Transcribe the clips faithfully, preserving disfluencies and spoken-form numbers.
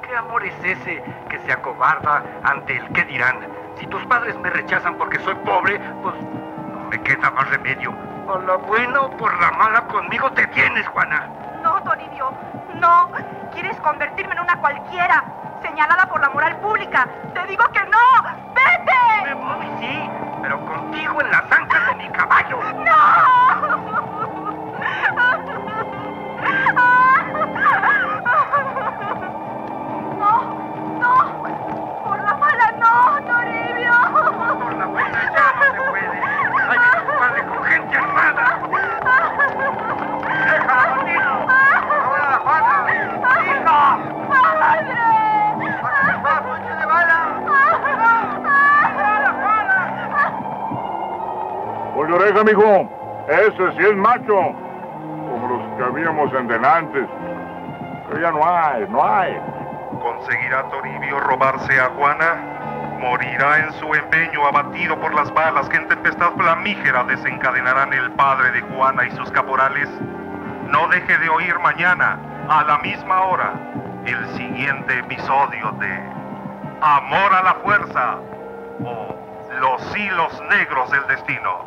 ¿Qué amor es ese que se acobarda ante el qué dirán? Si tus padres me rechazan porque soy pobre, pues no me queda más remedio. Por la buena o por la mala conmigo te tienes, Juana. No, Toribio, no. Quieres convertirme en una cualquiera, señalada por la moral pública. Te digo que no. ¡Vete! Me voy, sí, pero contigo en las ancas de mi caballo. ¡No! No, no. Por la mala no, Toribio. Por la buena ya no se puede. Hay que ocuparle con gente armada. ¡Déjala, bandido! ¡Ahora la Juana! ¡Hija! ¡Padre! ¡Para que va, coche de bala! ¡Ahora la Juana! Por la oreja, mijo. Ese sí es macho. Como los que habíamos en denantes. Pero ya no hay, no hay. ¿Conseguirá Toribio robarse a Juana? ¿Morirá en su empeño abatido por las balas que en tempestad flamígera desencadenarán el padre de Juana y sus caporales? No deje de oír mañana, a la misma hora, el siguiente episodio de Amor a la Fuerza o Los Hilos Negros del Destino.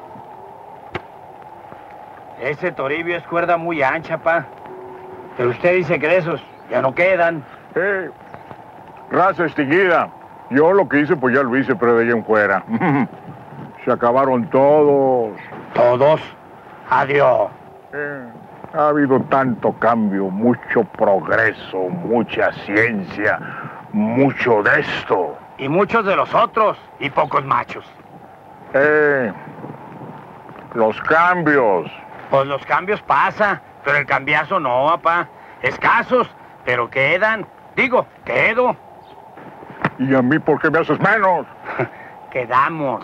Ese Toribio es cuerda muy ancha, pa. Pero usted dice que de esos ya no quedan. Eh, raza extinguida. Yo lo que hice, pues ya lo hice, pero de allá en fuera. Se acabaron todos. ¿Todos? Adiós. Eh, ha habido tanto cambio, mucho progreso, mucha ciencia, mucho de esto. Y muchos de los otros, y pocos machos. Eh, los cambios. Pues los cambios pasa, pero el cambiazo no, papá. Escasos, pero quedan. Digo, quedo. ¿Y a mí por qué me haces menos? Quedamos.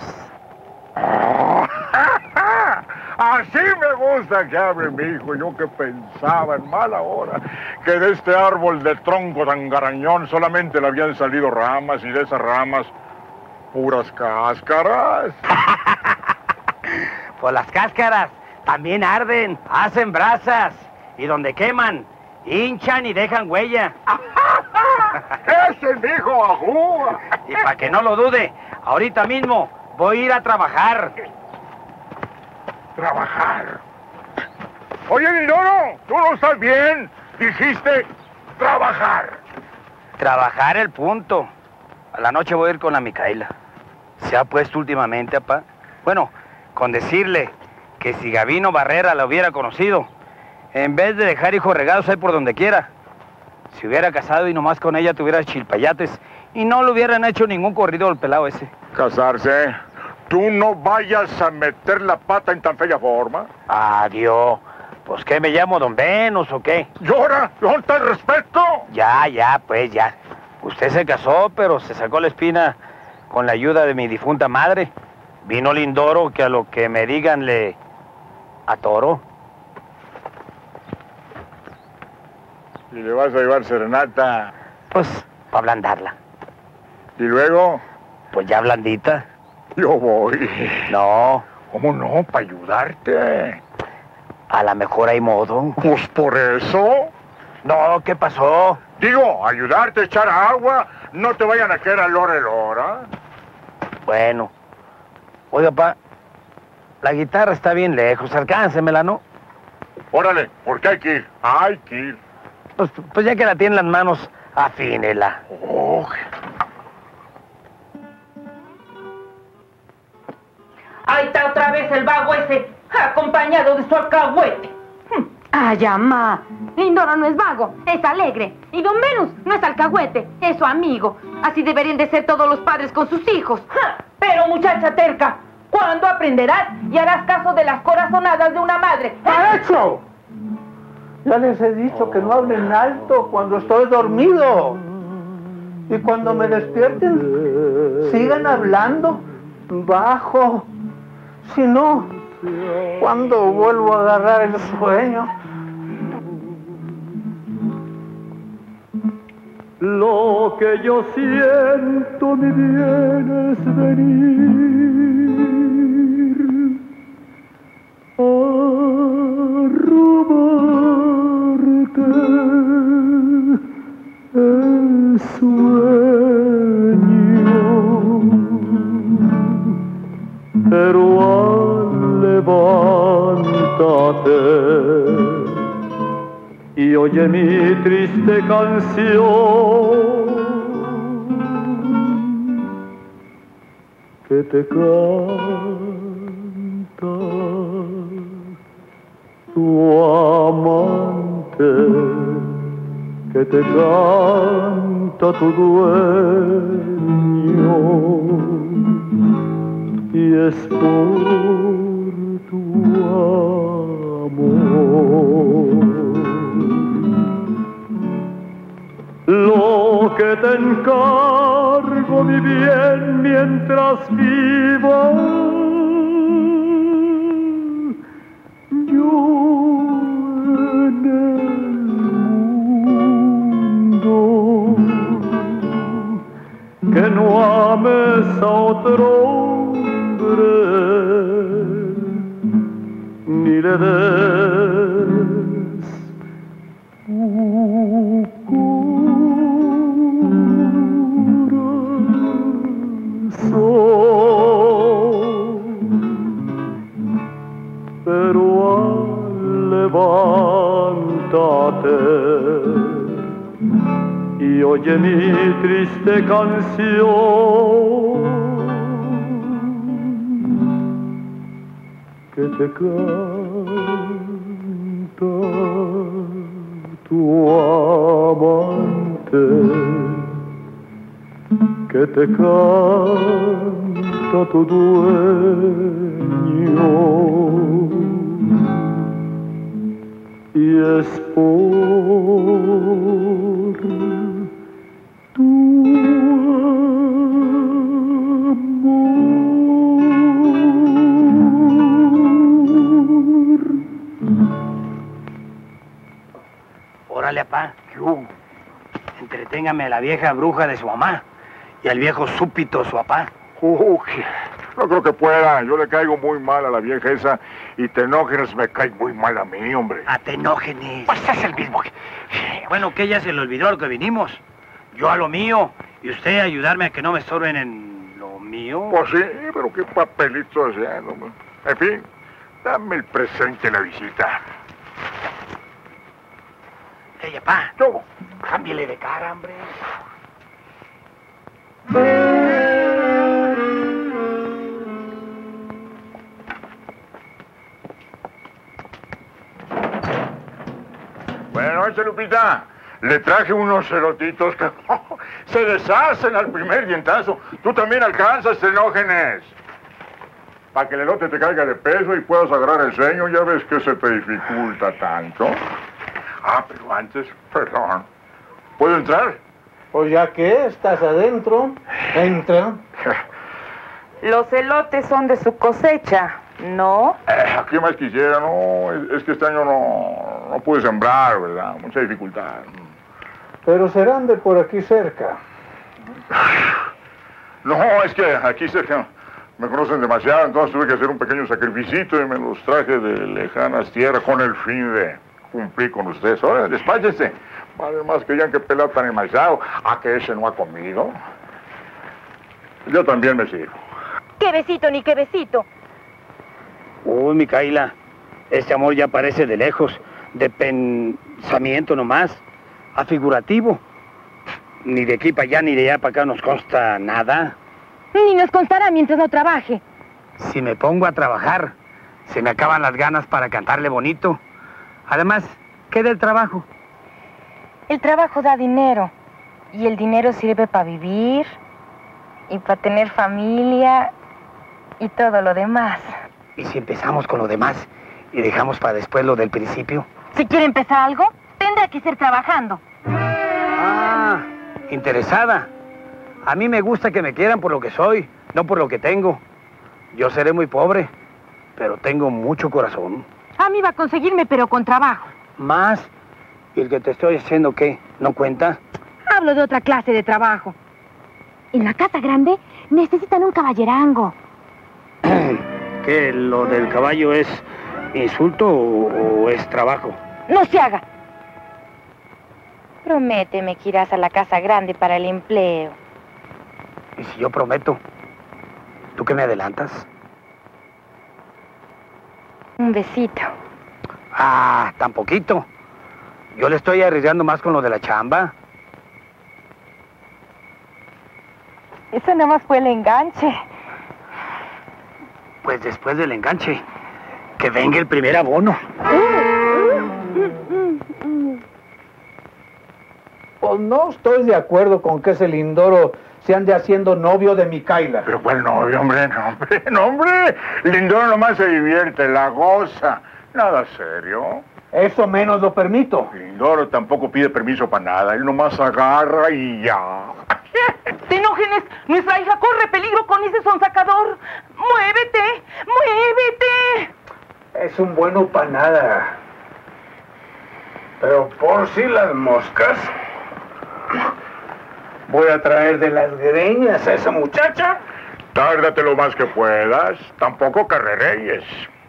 Así me gusta que hable mi hijo. Yo que pensaba en mala hora que de este árbol de tronco tan garañón solamente le habían salido ramas y de esas ramas puras cáscaras. Pues las cáscaras también arden, hacen brasas y donde queman, hinchan y dejan huella. ¡Ese es mi hijo Ajúa! Y para que no lo dude, ahorita mismo voy a ir a trabajar. ¿Trabajar? Oye, Lindoro, tú no estás bien. Dijiste trabajar. Trabajar el punto. A la noche voy a ir con la Micaela. Se ha puesto últimamente, papá. Bueno, con decirle que si Gavino Barrera la hubiera conocido, en vez de dejar hijos regados ahí por donde quiera, se hubiera casado y nomás con ella tuviera chilpayates y no le hubieran hecho ningún corrido al pelado ese. ¿Casarse? Tú no vayas a meter la pata en tan fea forma. Adiós. Pues, ¿qué, me llamo Don Venus o qué? ¿Llora? ¿Dónde está el respeto? Ya, ya, pues, ya. Usted se casó, pero se sacó la espina con la ayuda de mi difunta madre. Vino Lindoro, que a lo que me digan le atoro. ¿Y le vas a llevar serenata? Pues, para ablandarla. ¿Y luego? Pues ya blandita. Yo voy. No. ¿Cómo no? Para ayudarte. A lo mejor hay modo. Pues por eso. No, ¿qué pasó? Digo, ayudarte a echar agua. No te vayan a quedar a lora lora. Bueno. Oiga, pa, la guitarra está bien lejos. Alcáncemela, ¿no? Órale, porque hay que ir. Hay que ir. Pues, pues ya que la tiene en las manos, afínela. Oh. Ahí está otra vez el vago ese, acompañado de su alcahuete. Ay, amá. Lindoro no es vago, es alegre. Y Don Venus no es alcahuete, es su amigo. Así deberían de ser todos los padres con sus hijos. Ja, pero muchacha terca, ¿cuándo aprenderás y harás caso de las corazonadas de una madre? ¡Ha hecho! Ya les he dicho que no hablen alto cuando estoy dormido. Y cuando me despierten, sigan hablando bajo. Si no, ¿cuándo vuelvo a agarrar el sueño? Lo que yo siento, mi bien, es venir a robarte. el sueño, pero al levántate y oye mi triste canción que te canta tu amante, que te canta tu dueño, y es por tu amor. Lo que te encargo, mi bien, mientras viva, yo en el mundo, que no ames a otro hombre, ni le des tu pero al levántate y oye mi triste canción que te canta tu amante, que te canta tu dueño, y es por tu amor. Órale, apá. Entreténgame a la vieja bruja de su mamá y al viejo súpito su papá. Uh, no creo que pueda. Yo le caigo muy mal a la vieja esa y Tenógenes me cae muy mal a mí, hombre. A Tenógenes. Pues es el mismo que... Bueno, que ella se le olvidó lo que vinimos. Yo a lo mío y usted a ayudarme a que no me estorben en lo mío. Pues sí, pero qué papelito haciendo, hombre. En fin, dame el presente de la visita. Ey, papá. Yo. Cámbiale de cara, hombre. Buenas noches, Lupita. Le traje unos cerotitos que se deshacen al primer dientazo. Tú también alcanzas, Tenógenes. Para que el elote te caiga de peso y puedas agarrar el sueño, ya ves que se te dificulta tanto. Ah, pero antes, perdón. ¿Puedo entrar? Pues ya que estás adentro, entra. Los elotes son de su cosecha, ¿no? Eh, ¿Qué más quisiera? No, es, es que este año no, no pude sembrar, ¿verdad? Mucha dificultad. Pero serán de por aquí cerca. No, es que aquí cerca me conocen demasiado, entonces tuve que hacer un pequeño sacrificito y me los traje de lejanas tierras con el fin de cumplir con ustedes. Ahora, despáchense. Vale más que ya que pelar tan enmaizado. ¿A que ese no ha comido? Yo también me sirvo. ¡Qué besito, ni qué besito! Uy, Micaela, este amor ya parece de lejos, de pensamiento nomás, afigurativo. Ni de aquí para allá, ni de allá para acá nos consta nada. Ni nos constará mientras no trabaje. Si me pongo a trabajar, se me acaban las ganas para cantarle bonito. Además, ¿qué del trabajo? El trabajo da dinero. Y el dinero sirve para vivir, y para tener familia, y todo lo demás. ¿Y si empezamos con lo demás y dejamos para después lo del principio? Si quiere empezar algo, tendrá que ser trabajando. Ah, interesada. A mí me gusta que me quieran por lo que soy, no por lo que tengo. Yo seré muy pobre, pero tengo mucho corazón. A mí va a conseguirme, pero con trabajo. ¿Más? ¿Y el que te estoy haciendo qué? ¿No cuenta? Hablo de otra clase de trabajo. En la casa grande necesitan un caballerango. ¿Qué? ¿Lo del caballo es insulto o, o es trabajo? No se haga. Prométeme que irás a la casa grande para el empleo. ¿Y si yo prometo? ¿Tú qué me adelantas? Un besito. Ah, tan poquito. Yo le estoy arriesgando más con lo de la chamba. Eso nada más fue el enganche. Pues después del enganche, que venga el primer abono. Pues no estoy de acuerdo con que ese Lindoro se ande haciendo novio de Micaela. Pero cuál novio, hombre, no, hombre, no, hombre. Lindoro nomás se divierte, la goza. Nada serio. Eso menos lo permito. Lindoro tampoco pide permiso para nada. Él nomás agarra y ya. Tenógenes, nuestra hija corre peligro con ese sonsacador. ¡Muévete! ¡Muévete! Es un bueno para nada. Pero por si las moscas, voy a traer de las greñas a esa muchacha. Tárdate lo más que puedas. Tampoco carrerees.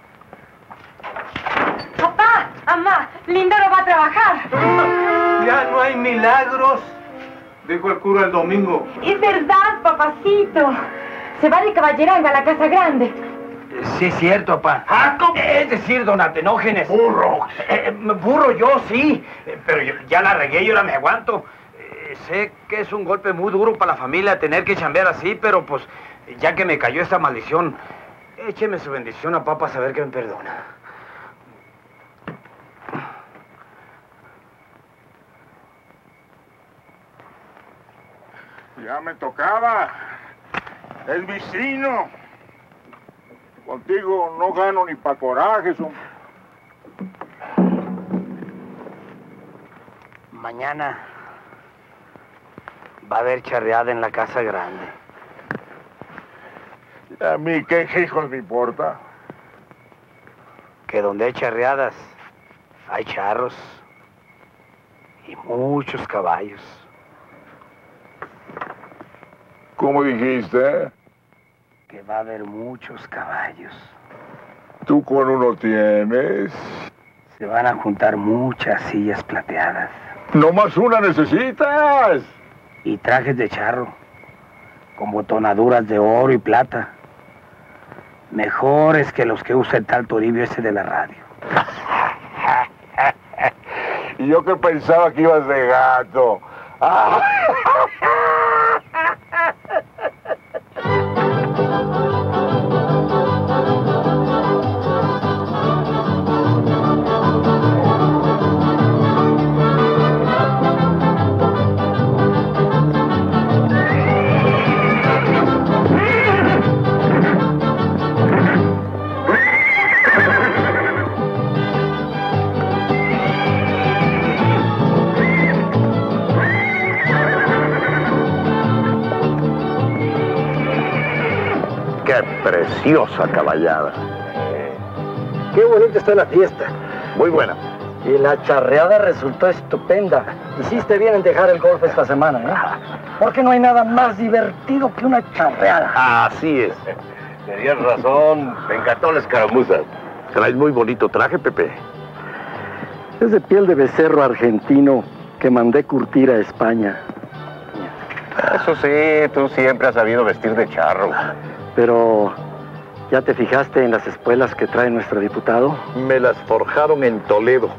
Papá, mamá, Lindoro va a trabajar. Ya no hay milagros, dijo el cura el domingo. Es verdad, papacito. Se va de caballeranga a la casa grande. Sí, es cierto, papá. Ah, ¿cómo? Es decir, don Atenógenes. Burro. Eh, burro yo, sí. Eh, Pero yo- ya la regué y ahora me aguanto. Eh, sé que es un golpe muy duro para la familia tener que chambear así, pero pues, ya que me cayó esta maldición, écheme su bendición a papá a saber que me perdona. Ya me tocaba. Es vecino. Contigo no gano ni pa' corajes, hombre. Mañana va a haber charreada en la casa grande. A mí, ¿qué hijos me importa? Que donde hay charreadas, hay charros y muchos caballos. ¿Cómo dijiste? Que va a haber muchos caballos. Tú con uno tienes. Se van a juntar muchas sillas plateadas No más una necesitas. y trajes de charro con botonaduras de oro y plata. Mejores que los que usa el tal Toribio ese de la radio. Y yo que pensaba que ibas de gato. ¡Qué preciosa caballada! Qué bonita está la fiesta. Muy buena. Y la charreada resultó estupenda. Hiciste bien en dejar el golf esta semana, ¿eh? Porque no hay nada más divertido que una charreada. Así es. Tenías razón. Me encantó la escaramuza. Traes muy bonito traje, Pepe. Es de piel de becerro argentino que mandé curtir a España. Eso sí, tú siempre has sabido vestir de charro. Pero, ¿ya te fijaste en las espuelas que trae nuestro diputado? Me las forjaron en Toledo.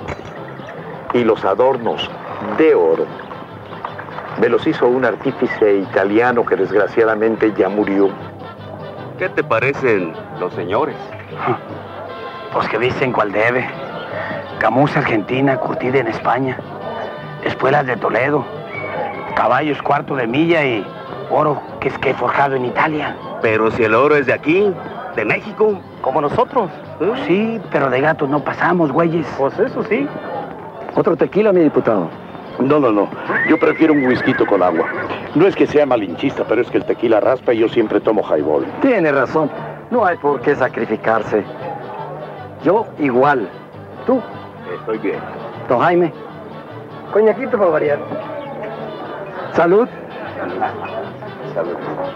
Y los adornos de oro. Me los hizo un artífice italiano que desgraciadamente ya murió. ¿Qué te parecen los señores? Pues que dicen cuál debe. Camusa argentina, curtida en España. Espuelas de Toledo. Caballos cuarto de milla y oro que es que forjado en Italia. Pero si el oro es de aquí, de México. Como nosotros. Pues sí, pero de gatos no pasamos, güeyes. Pues eso sí. Otro tequila, mi diputado. No, no, no. Yo prefiero un whisky con agua. No es que sea malinchista, pero es que el tequila raspa y yo siempre tomo highball. Tiene razón. No hay por qué sacrificarse. Yo igual. ¿Tú? Estoy bien. Don Jaime. Coñaquito para variar. Salud. Salud.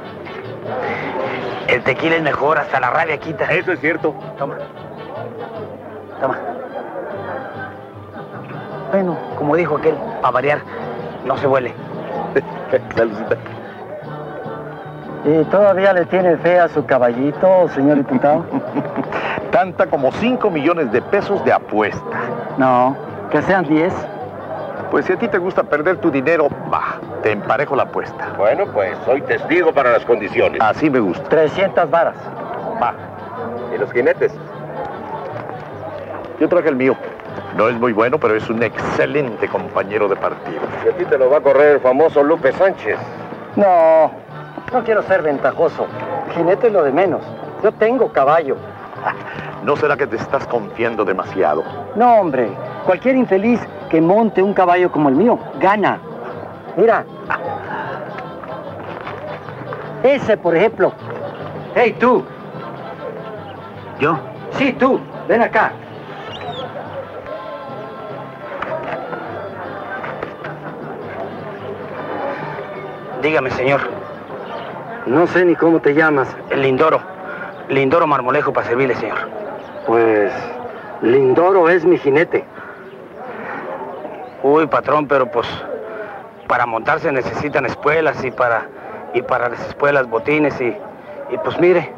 El tequila es mejor, hasta la rabia quita. Eso es cierto. Toma. Toma. Bueno, como dijo aquel, a variar, no se huele. Saludcita. ¿Y todavía le tiene fe a su caballito, señor diputado? Tanta como cinco millones de pesos de apuesta. No, que sean diez. Pues si a ti te gusta perder tu dinero, va, te emparejo la apuesta. Bueno, pues soy testigo para las condiciones. Así me gusta. trescientas varas. Va. ¿Y los jinetes? Yo traje el mío. No es muy bueno, pero es un excelente compañero de partido. Y a ti te lo va a correr el famoso Lupe Sánchez. No, no quiero ser ventajoso. Jinete es lo de menos. Yo tengo caballo. ¿No será que te estás confiando demasiado? No, hombre. Cualquier infeliz que monte un caballo como el mío, gana. Mira. Ese, por ejemplo. Hey, tú. ¿Yo? Sí, tú. Ven acá. Dígame, señor. No sé ni cómo te llamas. El Lindoro. Lindoro Marmolejo para servirle, señor. Pues Lindoro es mi jinete. Uy, patrón, pero pues para montarse necesitan espuelas y para y para las espuelas botines y, y pues mire.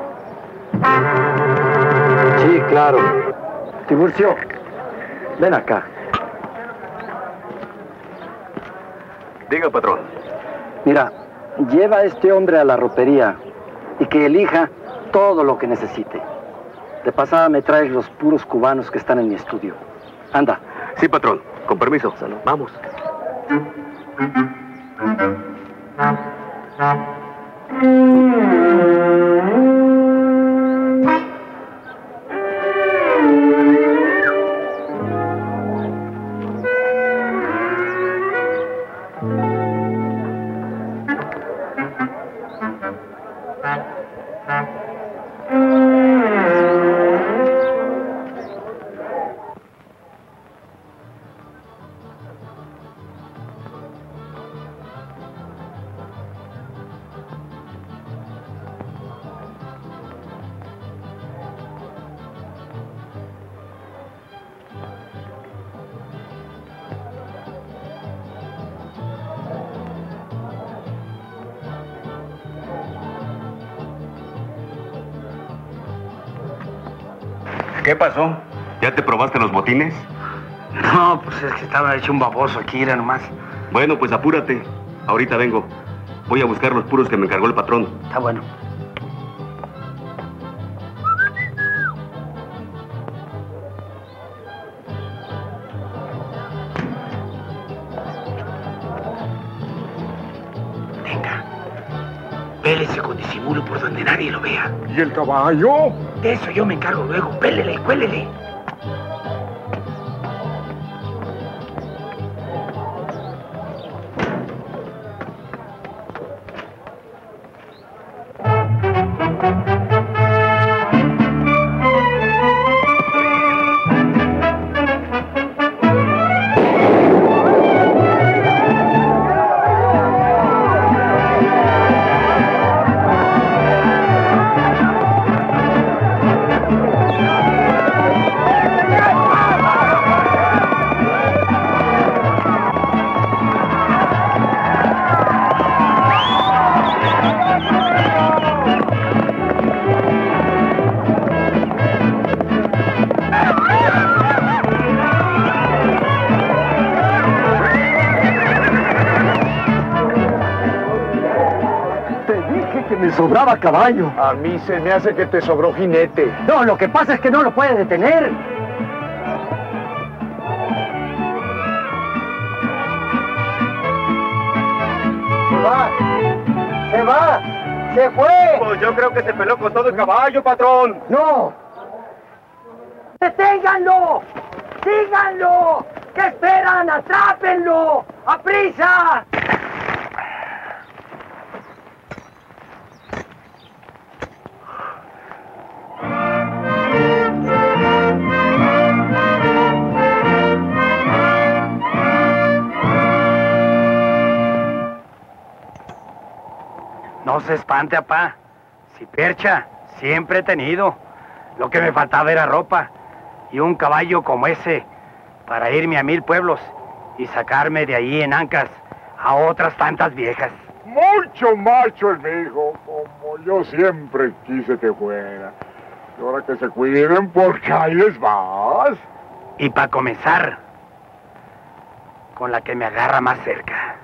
Sí, claro. Tiburcio, ven acá. Diga, patrón. Mira, lleva a este hombre a la ropería y que elija todo lo que necesite. De pasada me traes los puros cubanos que están en mi estudio. Anda. Sí, patrón. Con permiso. Salud. Vamos. ¿Qué pasó? ¿Ya te probaste los botines? No, pues es que estaba hecho un baboso aquí, era nomás. Bueno, pues apúrate. Ahorita vengo. Voy a buscar los puros que me encargó el patrón. Está bueno. Venga. Pélese con disimulo por donde nadie lo vea. ¿Y el caballo? De eso yo me encargo luego. Pélele, cuélele. Sobraba caballo. A mí se me hace que te sobró jinete. No, lo que pasa es que no lo puede detener. Se va. Se va. Se fue. Pues yo creo que se peló con todo el caballo, patrón. No. ¡Deténganlo! ¡Síganlo! ¿Qué esperan? ¡Atrápenlo! ¡Aprisa! No se espante, apá. Si percha, siempre he tenido. Lo que me faltaba era ropa. Y un caballo como ese, para irme a mil pueblos y sacarme de ahí en ancas a otras tantas viejas. Mucho macho el mi hijo, como yo siempre quise que fuera. Y ahora que se cuiden porque ahí les vas. Y para comenzar, con la que me agarra más cerca.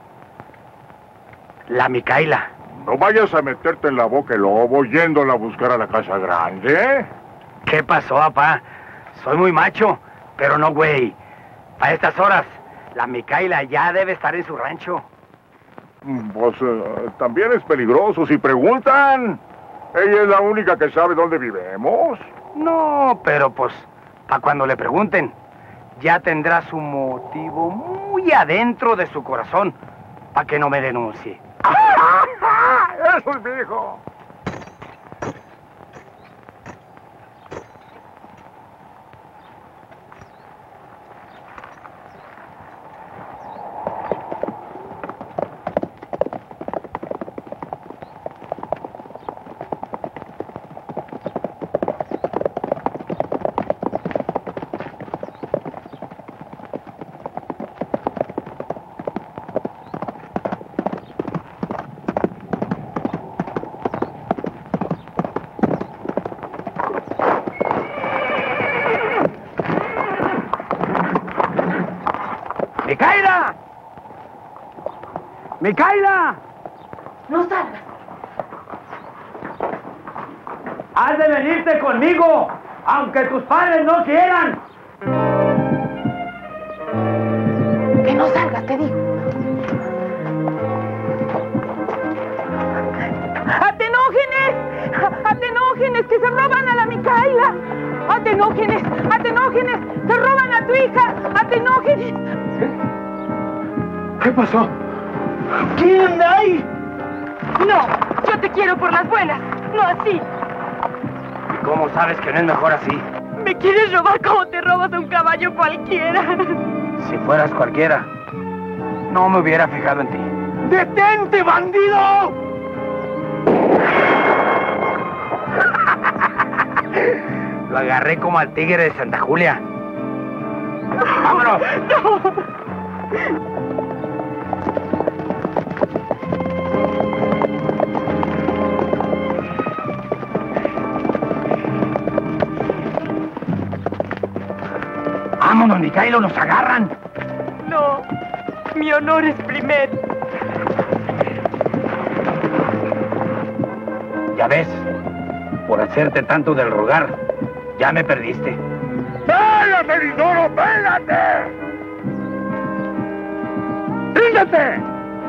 La Micaela. No vayas a meterte en la boca el lobo yéndola a buscar a la casa grande. ¿Qué pasó, papá? Soy muy macho, pero no güey. A estas horas, la Micaela ya debe estar en su rancho. Pues uh, también es peligroso. Si preguntan, ella es la única que sabe dónde vivimos. No, pero pues, para cuando le pregunten, ya tendrá su motivo muy adentro de su corazón para que no me denuncie. ¡Eso es mi hijo! ¡Micaela! ¡Micaela! No salgas. Has de venirte conmigo, aunque tus padres no quieran. Que no salgas, te digo. ¡Atenógenes! ¡Atenógenes! ¡Que se roban a la Micaela! ¡Atenógenes! ¡Atenógenes! ¡Se roban a tu hija! ¡Atenógenes! ¿Qué pasó? ¿Quién hay? No, yo te quiero por las buenas, no así. ¿Y cómo sabes que no es mejor así? Me quieres robar como te robas a un caballo cualquiera. Si fueras cualquiera, no me hubiera fijado en ti. ¡Detente, bandido! Lo agarré como al tigre de Santa Julia. ¡Vámonos! No. ¡Vámonos, Micaela! ¡Nos agarran! No, mi honor es primero. Ya ves, por hacerte tanto del rogar, ya me perdiste. ¡Pélate, Lindoro, pélate! ¡Ríndete!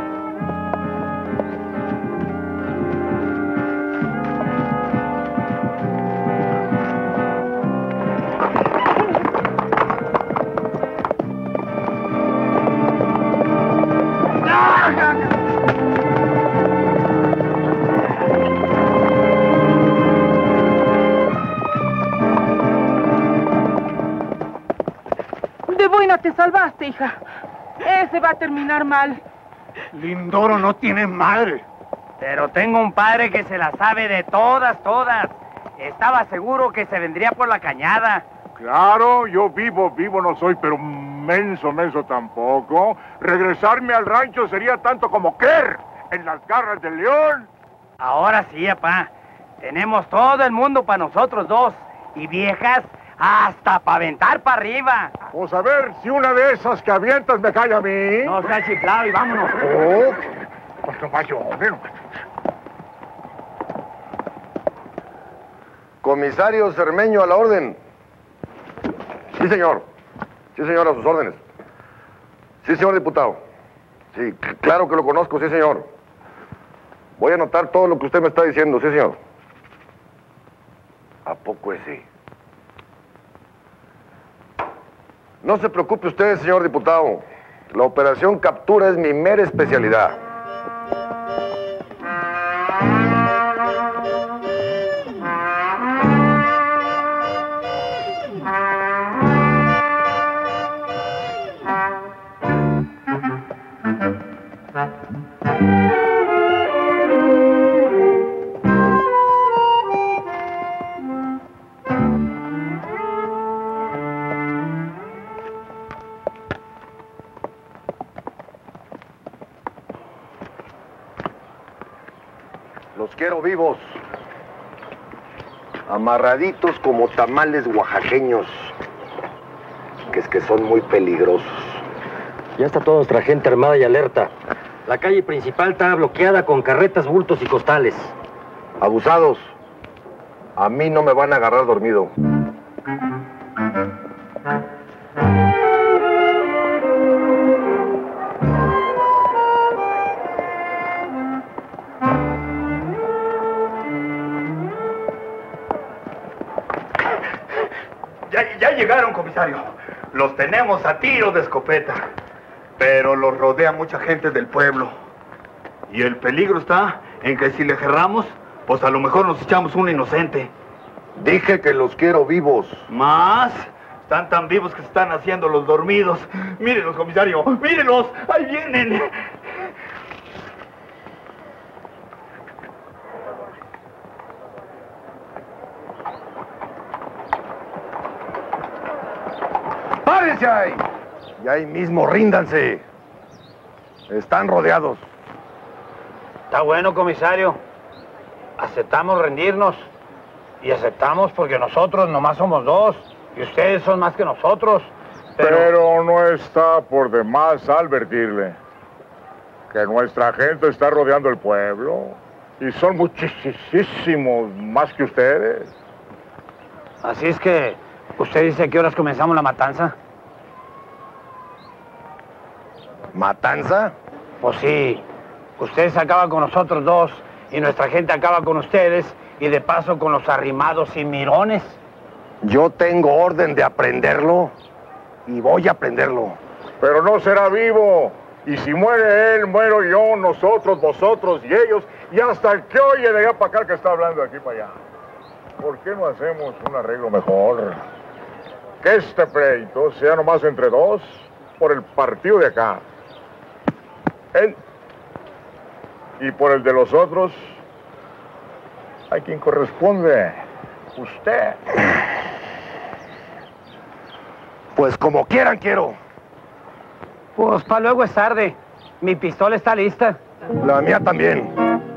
De buena te salvaste, hija. Ese va a terminar mal. Lindoro no tiene madre. Pero tengo un padre que se la sabe de todas, todas. Estaba seguro que se vendría por la cañada. Claro, yo vivo, vivo no soy, pero menso, menso tampoco. Regresarme al rancho sería tanto como querer en las garras del león. Ahora sí, papá. Tenemos todo el mundo para nosotros dos. Y viejas, hasta para aventar para arriba. Pues a ver si una de esas que avientas me cae a mí. No seas chiflado y vámonos. Oh, pues no vaya, hombre. Comisario Cermeño, a la orden. Sí, señor. Sí, señor, a sus órdenes. Sí, señor diputado. Sí, claro que lo conozco, sí, señor. Voy a anotar todo lo que usted me está diciendo, sí, señor. ¿A poco es sí? No se preocupe usted, señor diputado. La operación captura es mi mera especialidad. Los quiero vivos. Amarraditos como tamales oaxaqueños. Que es que son muy peligrosos. Ya está toda nuestra gente armada y alerta. La calle principal está bloqueada con carretas, bultos y costales. Abusados. A mí no me van a agarrar dormido. Ya, ya llegaron, comisario. Los tenemos a tiro de escopeta. Pero los rodea mucha gente del pueblo. Y el peligro está en que si le cerramos, pues a lo mejor nos echamos un inocente. Dije que los quiero vivos. ¿Más? Están tan vivos que se están haciendo los dormidos. Mírenlos, comisario, mírenlos. Ahí vienen. ¡Párense ahí! Y ahí mismo ríndanse. Están rodeados. Está bueno, comisario. Aceptamos rendirnos. Y aceptamos porque nosotros nomás somos dos. Y ustedes son más que nosotros. Pero, Pero no está por demás advertirle que nuestra gente está rodeando el pueblo. Y son muchísimos más que ustedes. Así es que, ¿usted dice a qué horas comenzamos la matanza? ¿Matanza? Pues sí. Ustedes acaban con nosotros dos y nuestra gente acaba con ustedes y de paso con los arrimados y mirones. Yo tengo orden de aprenderlo y voy a aprenderlo. Pero no será vivo. Y si muere él, muero yo, nosotros, vosotros y ellos. Y hasta el que oye de allá para acá que está hablando de aquí para allá. ¿Por qué no hacemos un arreglo mejor? Que este pleito sea nomás entre dos por el partido de acá. Él. Y por el de los otros, hay quien corresponde. Usted. Pues como quieran, quiero. Pues para luego es tarde. Mi pistola está lista. La mía también.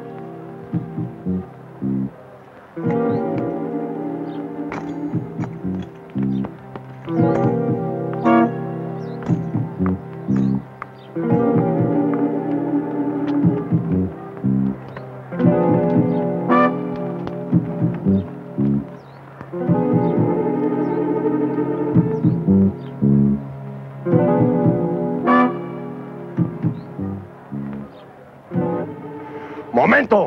¡Momento!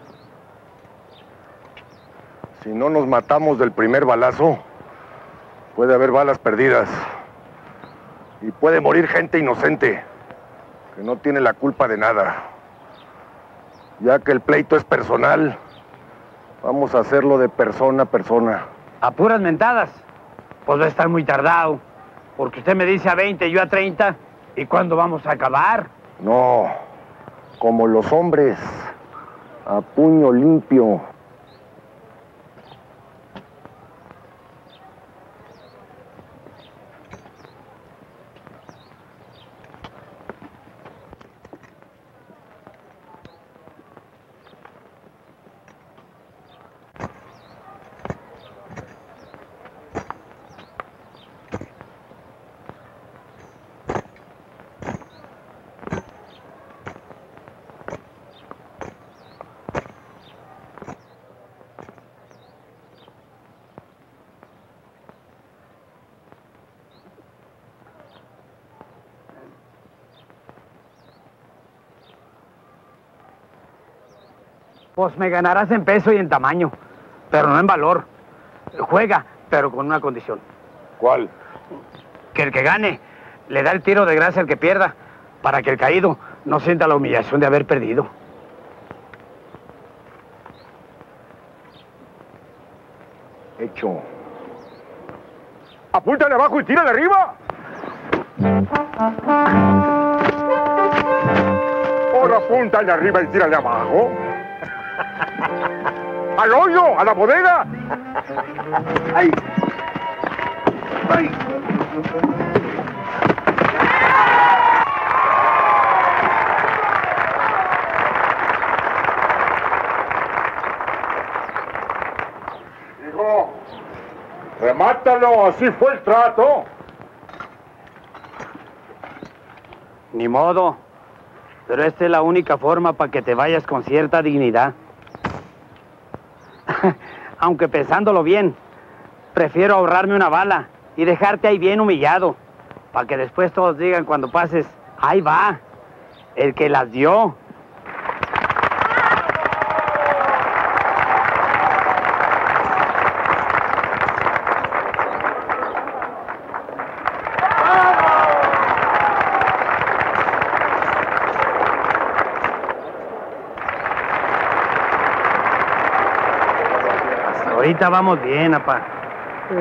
Si no nos matamos del primer balazo, puede haber balas perdidas. Y puede morir gente inocente, que no tiene la culpa de nada. Ya que el pleito es personal, vamos a hacerlo de persona a persona. ¿A puras mentadas? Pues va a estar muy tardado. Porque usted me dice a veinte, yo a treinta. ¿Y cuándo vamos a acabar? No, como los hombres, a puño limpio. Pues me ganarás en peso y en tamaño, pero no en valor. Juega, pero con una condición. ¿Cuál? Que el que gane le da el tiro de gracia al que pierda, para que el caído no sienta la humillación de haber perdido. Hecho. Apúntale abajo y tírale arriba. Ahora apúntale arriba y tírale abajo. ¡Al hoyo! ¡A la bodega! ¡Ay! ¡Ay! Remátalo, así fue el trato. Ni modo. Pero esta es la única forma para que te vayas con cierta dignidad. Aunque pensándolo bien, prefiero ahorrarme una bala y dejarte ahí bien humillado, para que después todos digan cuando pases, ahí va, el que las dio. Ahorita vamos bien, apá. Sí.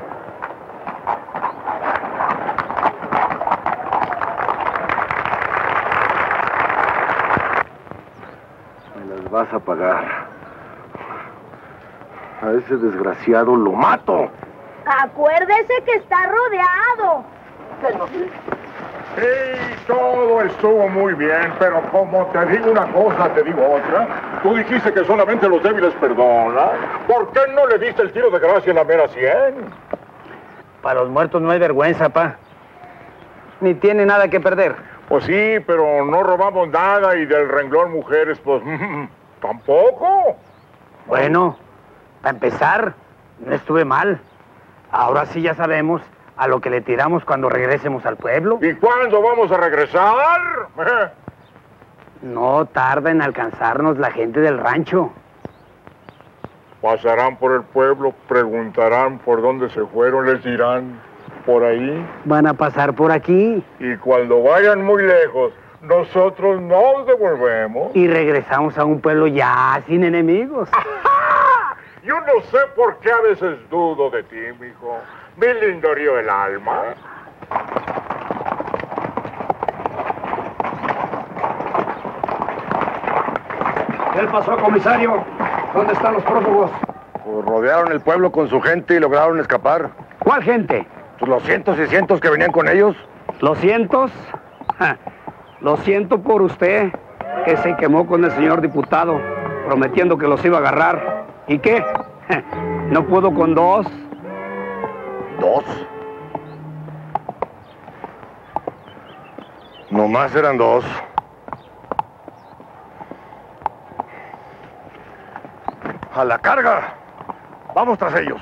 Me las vas a pagar. A ese desgraciado lo mato. Acuérdese que está rodeado. Sí, todo estuvo muy bien, pero como te digo una cosa, te digo otra. Tú dijiste que solamente los débiles perdonan. ¿Por qué no le diste el tiro de gracia en la mera cien? Para los muertos no hay vergüenza, pa. Ni tiene nada que perder. Pues sí, pero no robamos nada y del renglón mujeres, pues, tampoco. Bueno, para empezar, no estuve mal. Ahora sí ya sabemos a lo que le tiramos cuando regresemos al pueblo. ¿Y cuándo vamos a regresar? No tarda en alcanzarnos la gente del rancho. Pasarán por el pueblo, preguntarán por dónde se fueron, les dirán, por ahí. Van a pasar por aquí. Y cuando vayan muy lejos, nosotros nos devolvemos. Y regresamos a un pueblo ya sin enemigos. ¡Ajá! Yo no sé por qué a veces dudo de ti, mijo. Mi lindo río del alma. ¿Qué pasó, comisario? ¿Dónde están los prófugos? Pues rodearon el pueblo con su gente y lograron escapar. ¿Cuál gente? Pues los cientos y cientos que venían con ellos. ¿Los cientos? Ja, lo siento por usted, que se quemó con el señor diputado, prometiendo que los iba a agarrar. ¿Y qué? Ja, no puedo con dos. ¿Dos? Nomás eran dos. ¡A la carga! ¡Vamos tras ellos!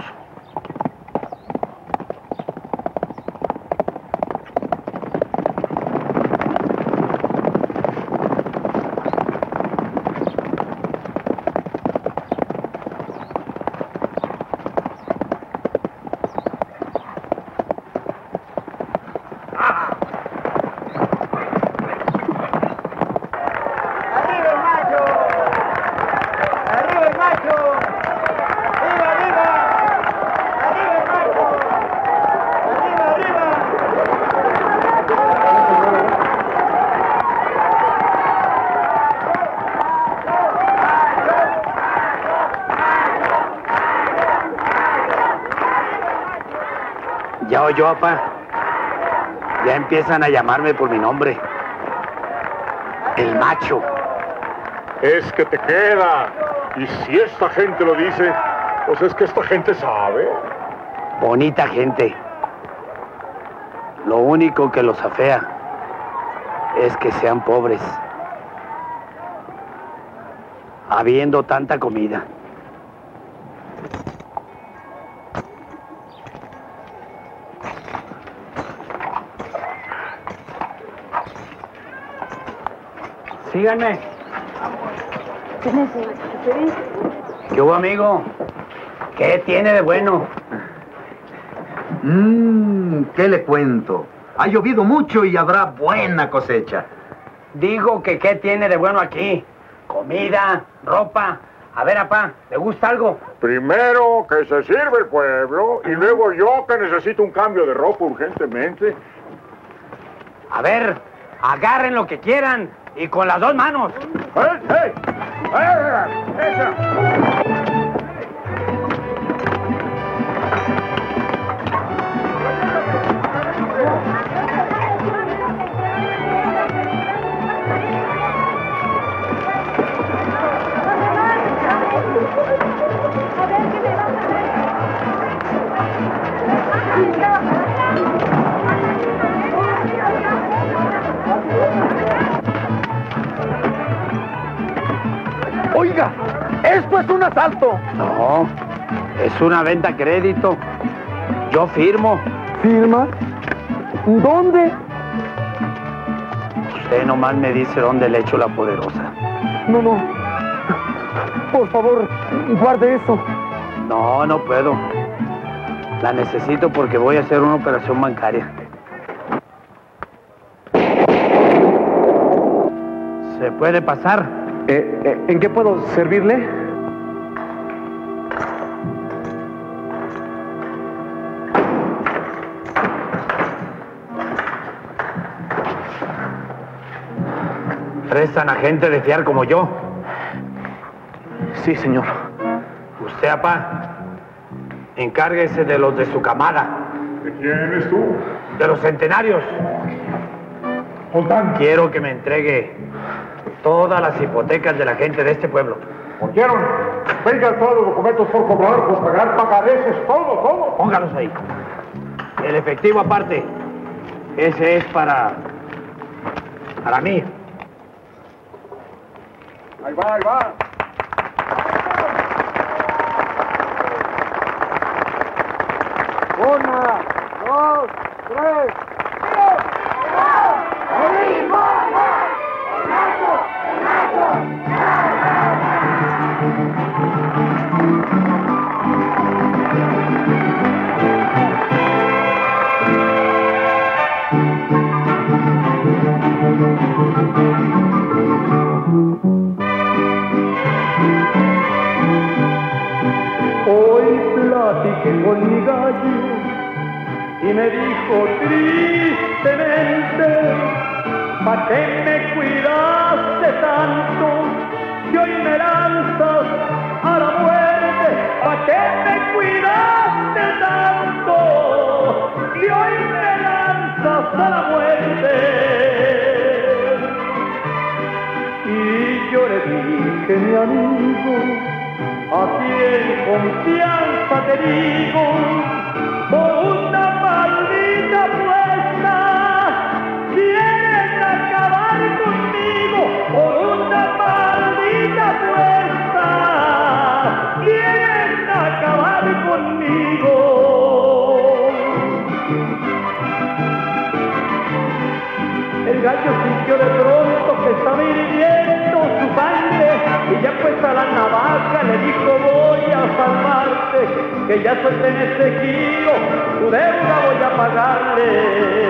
Ya oyó, apá. Ya empiezan a llamarme por mi nombre. El macho. Es que te queda. Y si esta gente lo dice, pues es que esta gente sabe. Bonita gente. Lo único que los afea es que sean pobres. Habiendo tanta comida. Síganme. ¿Qué necesitas? ¿Qué hubo, amigo? ¿Qué tiene de bueno? Mmm, ¿qué le cuento? Ha llovido mucho y habrá buena cosecha. Digo que ¿qué tiene de bueno aquí? Comida, ropa. A ver, apá, ¿le gusta algo? Primero que se sirve el pueblo y luego yo que necesito un cambio de ropa urgentemente. A ver, agarren lo que quieran y con las dos manos. ¡Hey, hey! ¡Hey, esa! Oiga, esto es un asalto. No, es una venta a crédito. Yo firmo. ¿Firma? ¿Dónde? Usted nomás me dice dónde le echo la poderosa. No, no. Por favor, guarde eso. No, no puedo. La necesito porque voy a hacer una operación bancaria. ¿Se puede pasar? Eh, eh, ¿En qué puedo servirle? ¿Prestan a gente de fiar como yo? Sí, señor. Usted, apá, encárguese de los de su camada. ¿De quién eres tú? De los centenarios. Fontán. Quiero que me entregue todas las hipotecas de la gente de este pueblo. ¿Oyeron? Vengan todos los documentos por cobrar, por pagar pagareces, todo, todo. Póngalos ahí. El efectivo aparte. Ese es para... para mí. Ahí va, ahí va. Una, dos, tres. Hoy platiqué con mi gallo y me dijo tristemente, ¿pa' qué me cuidaste tanto? Que hoy me lanzas a la muerte. ¿Pa' qué me cuidaste tanto? Que hoy me lanzas a la muerte. Y yo le dije, mi amigo, aquí en confianza te digo, por una maldita apuesta, quieren acabar conmigo, por una maldita apuesta, quieren acabar conmigo. El gallo sintió de pronto que estaba hirviendo su sangre y ya puesta la navaja le dijo, voy a salvarte, que ya suelte en este giro, tu deuda voy a pagarle.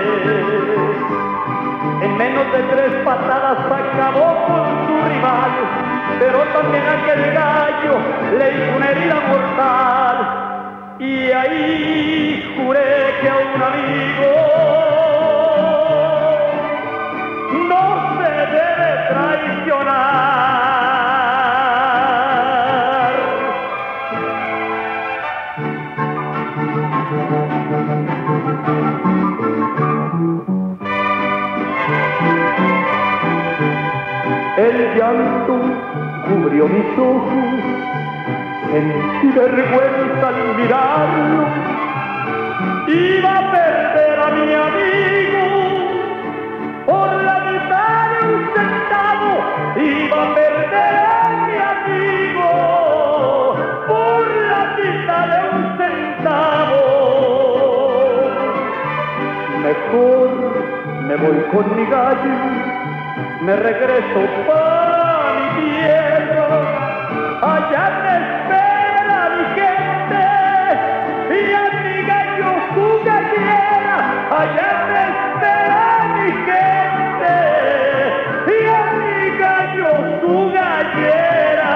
En menos de tres patadas acabó con su rival, pero también aquel gallo le hizo una herida mortal. Y ahí juré que a un amigo no se debe traicionar. El llanto cubrió mis ojos, sentí vergüenza al mirarlo. Iba a perder a mi amigo por la mitad de un centavo, iba a perder a mi amigo por la mitad de un centavo. Mejor me voy con mi gallo, me regreso pa' mi tierra, allá me espera mi gente y a mi gallo su gallera, allá me espera mi gente y a mi gallo su gallera.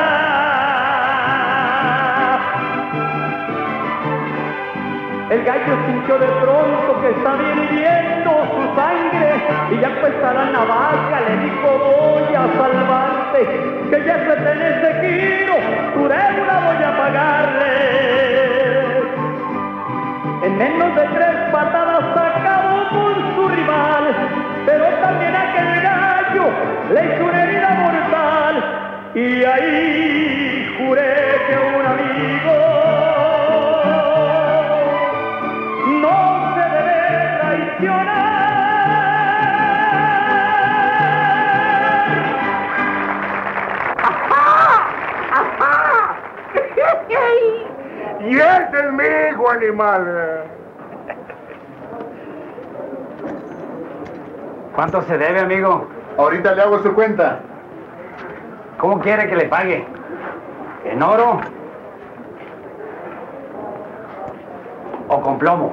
El gallo sintió de pronto que estaba hirviendo su sangre y ya puesta la navaja le dijo, voy a salvarte, que ya se en ese giro, tu deuda voy a pagarle. En menos de tres patadas acabó con su rival, pero también aquel gallo le hizo una herida mortal. Y ahí juré que un amigo no se debe traicionar. ¡Ajá! Este es mi hijo, animal. ¿Cuánto se debe, amigo? Ahorita le hago su cuenta. ¿Cómo quiere que le pague? ¿En oro? ¿O con plomo?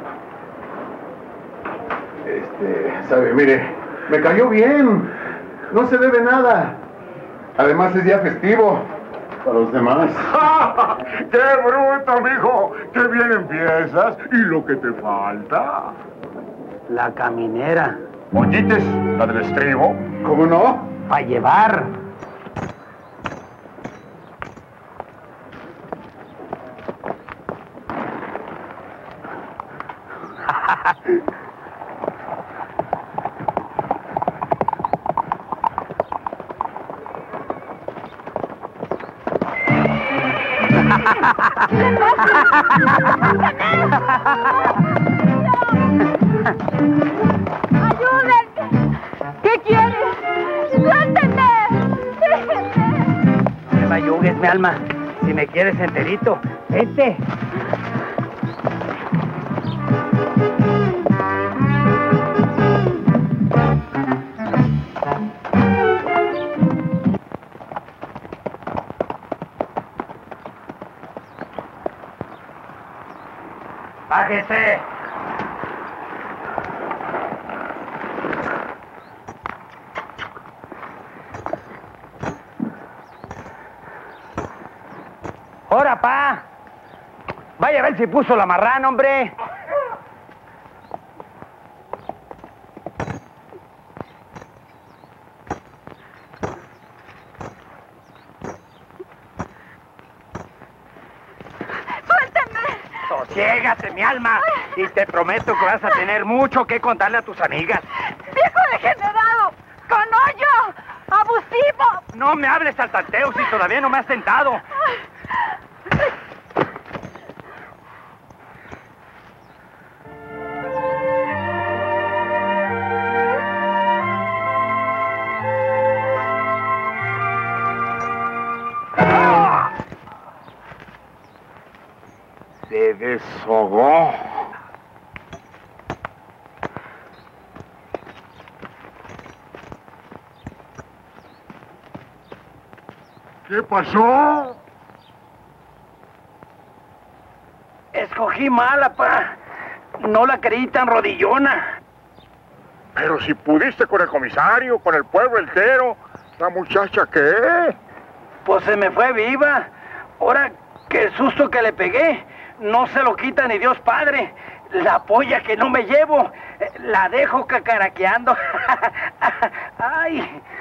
Este, sabe, mire, me cayó bien. No se debe nada. Además es día festivo para los demás. ¡Qué bruto, mijo! ¡Qué bien empiezas! ¿Y lo que te falta? La caminera. ¿Oyites la del estribo? ¿Cómo no? Para llevar. ¡Ayúdenme! ¿Qué quieres? ¡Suéltenme! No me mayugues, mi alma. Si me quieres enterito, vete. ¡Bájese! ¡Hora, pa! Vaya a ver si puso la marrana, hombre. Sosiégate, mi alma, y te prometo que vas a tener mucho que contarle a tus amigas. ¡Viejo degenerado! ¡Con hoyo! ¡Abusivo! No me hables al tanteo si todavía no me has tentado. Se deshogó. ¿Qué pasó? Escogí mala, pa. No la creí tan rodillona. Pero si pudiste con el comisario, con el pueblo entero, ¿la muchacha qué? Pues se me fue viva. Ahora, qué susto que le pegué. No se lo quita ni Dios Padre. La polla que no me llevo, la dejo cacaraqueando. ¡Ay!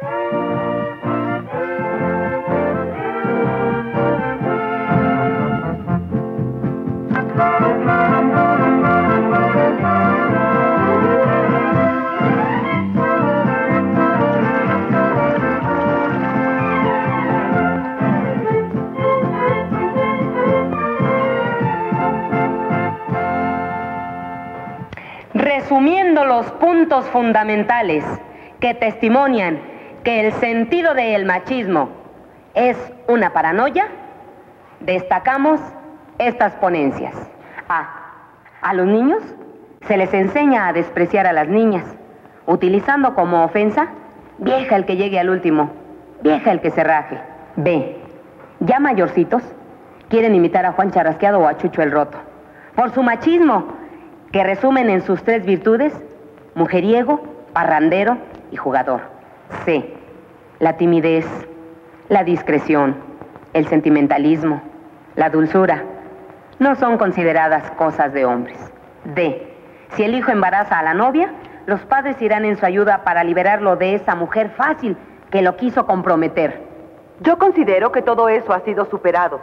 Resumiendo los puntos fundamentales que testimonian que el sentido del machismo es una paranoia, destacamos estas ponencias. A. A los niños se les enseña a despreciar a las niñas, utilizando como ofensa, vieja el que llegue al último, vieja el que se raje. B. Ya mayorcitos, quieren imitar a Juan Charrasqueado o a Chucho el Roto. Por su machismo, que resumen en sus tres virtudes, mujeriego, parrandero y jugador. C. La timidez, la discreción, el sentimentalismo, la dulzura, no son consideradas cosas de hombres. D. Si el hijo embaraza a la novia, los padres irán en su ayuda para liberarlo de esa mujer fácil que lo quiso comprometer. Yo considero que todo eso ha sido superado.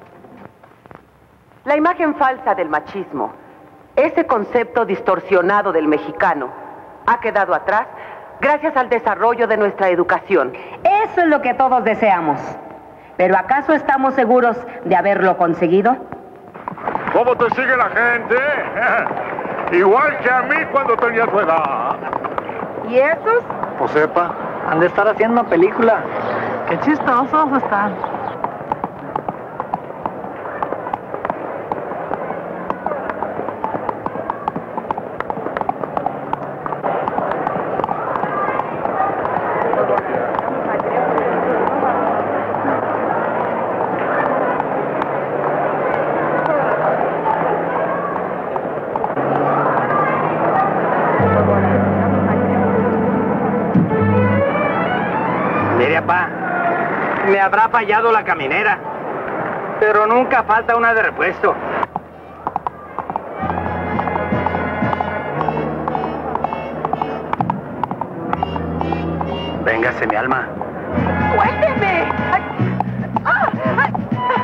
La imagen falsa del machismo, ese concepto distorsionado del mexicano, ha quedado atrás gracias al desarrollo de nuestra educación. Eso es lo que todos deseamos. ¿Pero acaso estamos seguros de haberlo conseguido? ¿Cómo te sigue la gente? Igual que a mí cuando tenía tu edad. ¿Y esos? Pues sepa, han de estar haciendo película. Qué chistosos están. Me habrá fallado la caminera, pero nunca falta una de repuesto. Véngase, mi alma. ¡Suélteme! ¡Ay! ¡Ah! ¡Ay!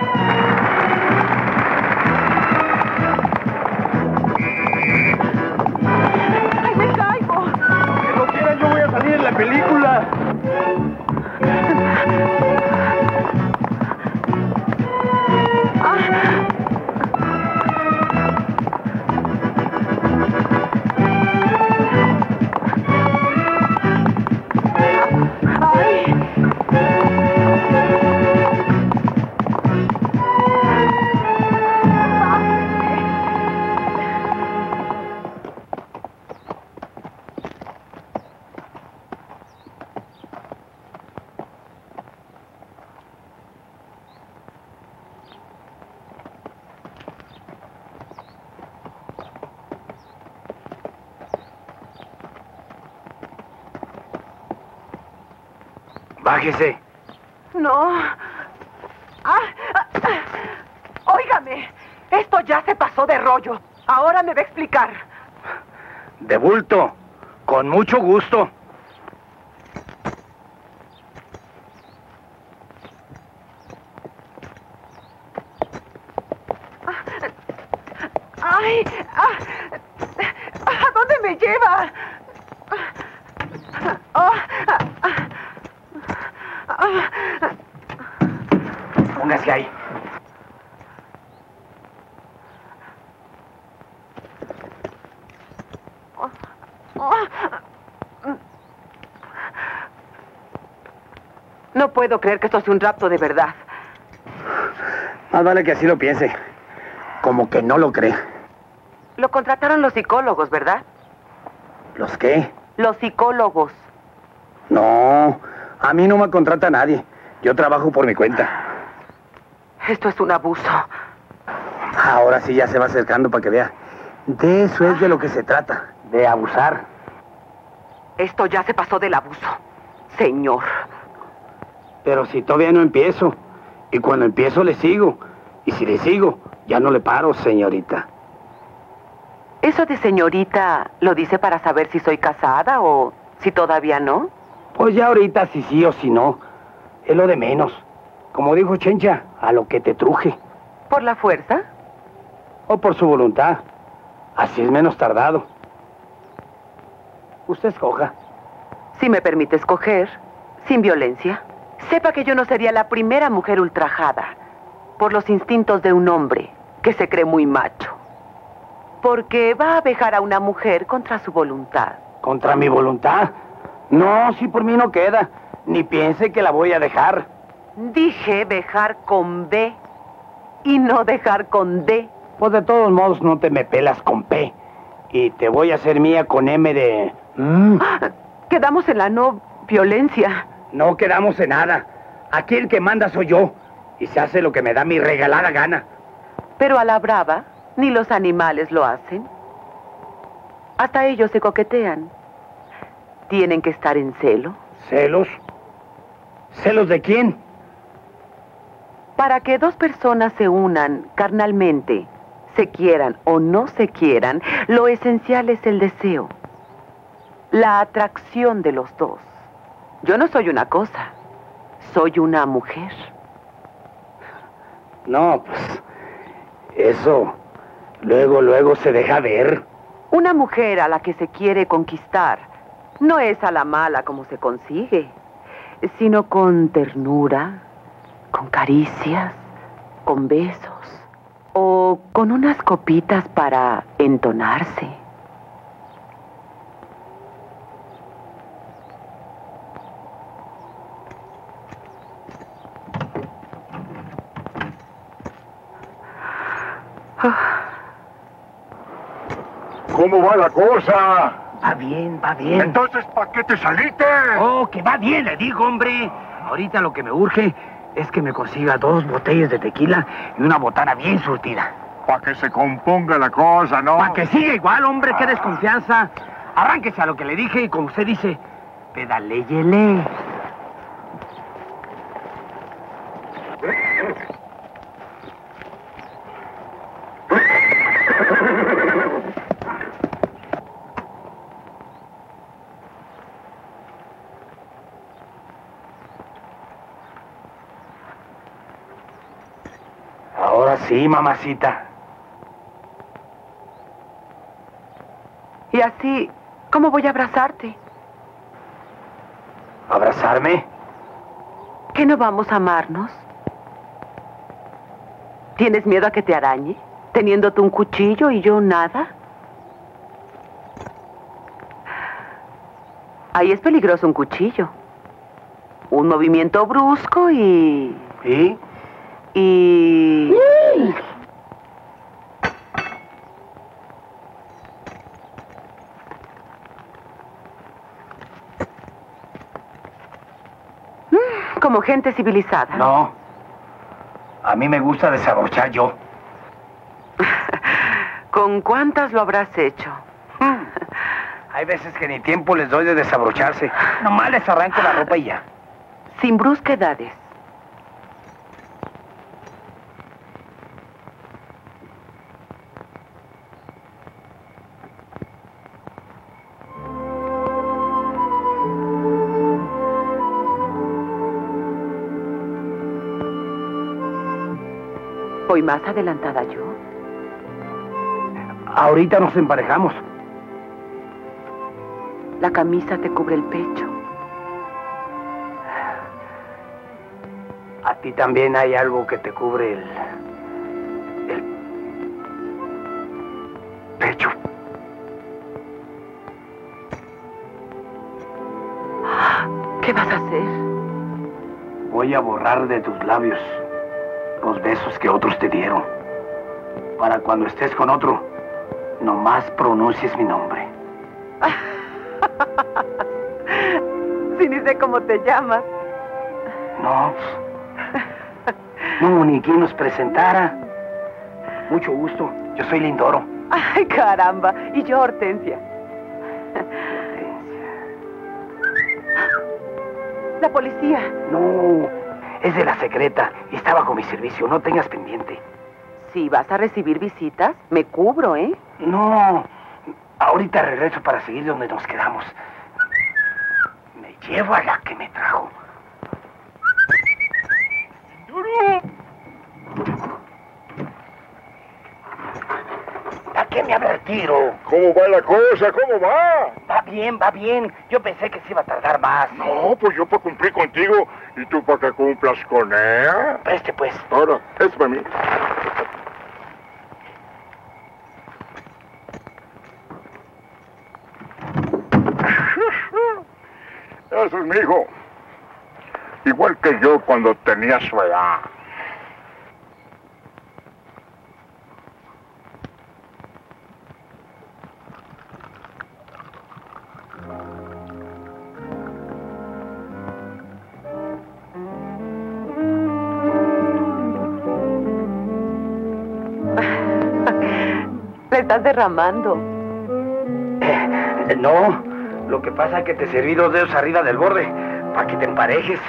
¡Ay, me caigo! Que no quiera, yo voy a salir en la película. Bájese. No. Ah, ah, ah. Óigame, esto ya se pasó de rollo. Ahora me va a explicar. De bulto, con mucho gusto. Ay, ah, ¿a dónde me lleva? Oh, ah, ah. Póngase ahí. No puedo creer que esto sea un rapto de verdad. Más vale que así lo piense. Como que no lo cree. Lo contrataron los psicólogos, ¿verdad? ¿Los qué? Los psicólogos. No, a mí no me contrata nadie. Yo trabajo por mi cuenta. Esto es un abuso. Ahora sí ya se va acercando para que vea. De eso es de lo que se trata, de abusar. Esto ya se pasó del abuso, señor. Pero si todavía no empiezo. Y cuando empiezo le sigo. Y si le sigo, ya no le paro, señorita. ¿Eso de señorita lo dice para saber si soy casada o si todavía no? Pues ya ahorita si sí o si no. Es lo de menos. Como dijo Chencha, a lo que te truje. ¿Por la fuerza? O por su voluntad. Así es menos tardado. Usted escoja. Si me permite escoger, sin violencia. Sepa que yo no sería la primera mujer ultrajada por los instintos de un hombre que se cree muy macho. Porque va a vejar a una mujer contra su voluntad. ¿Contra mi voluntad? No, si por mí no queda. Ni piense que la voy a dejar. Dije vejar con B y no dejar con D. Pues de todos modos no te me pelas con P. Y te voy a hacer mía con M de... Mm. Quedamos en la no violencia. No quedamos en nada. Aquí el que manda soy yo. Y se hace lo que me da mi regalada gana. Pero a la brava, ni los animales lo hacen. Hasta ellos se coquetean. Tienen que estar en celo. ¿Celos? ¿Celos de quién? Para que dos personas se unan carnalmente, se quieran o no se quieran, lo esencial es el deseo. La atracción de los dos. Yo no soy una cosa, soy una mujer. No, pues, eso luego, luego se deja ver. Una mujer a la que se quiere conquistar no es a la mala como se consigue, sino con ternura, con caricias, con besos o con unas copitas para entonarse. ¿Cómo va la cosa? Va bien, va bien. Entonces, ¿para qué te saliste? Oh, que va bien, le digo, hombre. Ahorita lo que me urge es que me consiga dos botellas de tequila y una botana bien surtida. Para que se componga la cosa, ¿no? Para que siga igual, hombre, qué desconfianza. Arránquese a lo que le dije y como usted dice, pedaléyele. Ahora sí, mamacita. Y así, ¿cómo voy a abrazarte? ¿Abrazarme? ¿Que no vamos a amarnos? ¿Tienes miedo a que te arañe? ¿Teniendo tú un cuchillo y yo nada? Ahí es peligroso un cuchillo. Un movimiento brusco y... ¿Y? Y... Como gente civilizada. No. A mí me gusta desabrochar yo. ¿Con cuántas lo habrás hecho? Hay veces que ni tiempo les doy de desabrocharse. Nomás les arranco la ropa y ya. Sin brusquedades. ¿Voy más adelantada yo? Ahorita nos emparejamos. La camisa te cubre el pecho. A ti también hay algo que te cubre el... el... pecho. ¿Qué vas a hacer? Voy a borrar de tus labios los besos que otros te dieron. Para cuando estés con otro, nomás pronuncies mi nombre. Si ni sé cómo te llamas. No. No, ni quien nos presentara. Mucho gusto. Yo soy Lindoro. Ay, caramba. Y yo, Hortensia. Hortensia. La policía. No, es de la secreta. Está bajo mi servicio. No tengas pendiente. Si vas a recibir visitas, me cubro, ¿eh? No. Ahorita regreso para seguir donde nos quedamos. Me llevo a la que me trajo. ¿A qué me habla el tiro? ¿Cómo va la cosa? ¿Cómo va? Va bien, va bien. Yo pensé que se iba a tardar más. No, pues yo para cumplir contigo y tú para que cumplas con ella. Preste, pues. Ahora, es para mí. Eso es mi hijo. Igual que yo cuando tenía su edad. Le estás derramando. Eh, no, lo que pasa es que te serví dos dedos arriba del borde, para que te emparejes.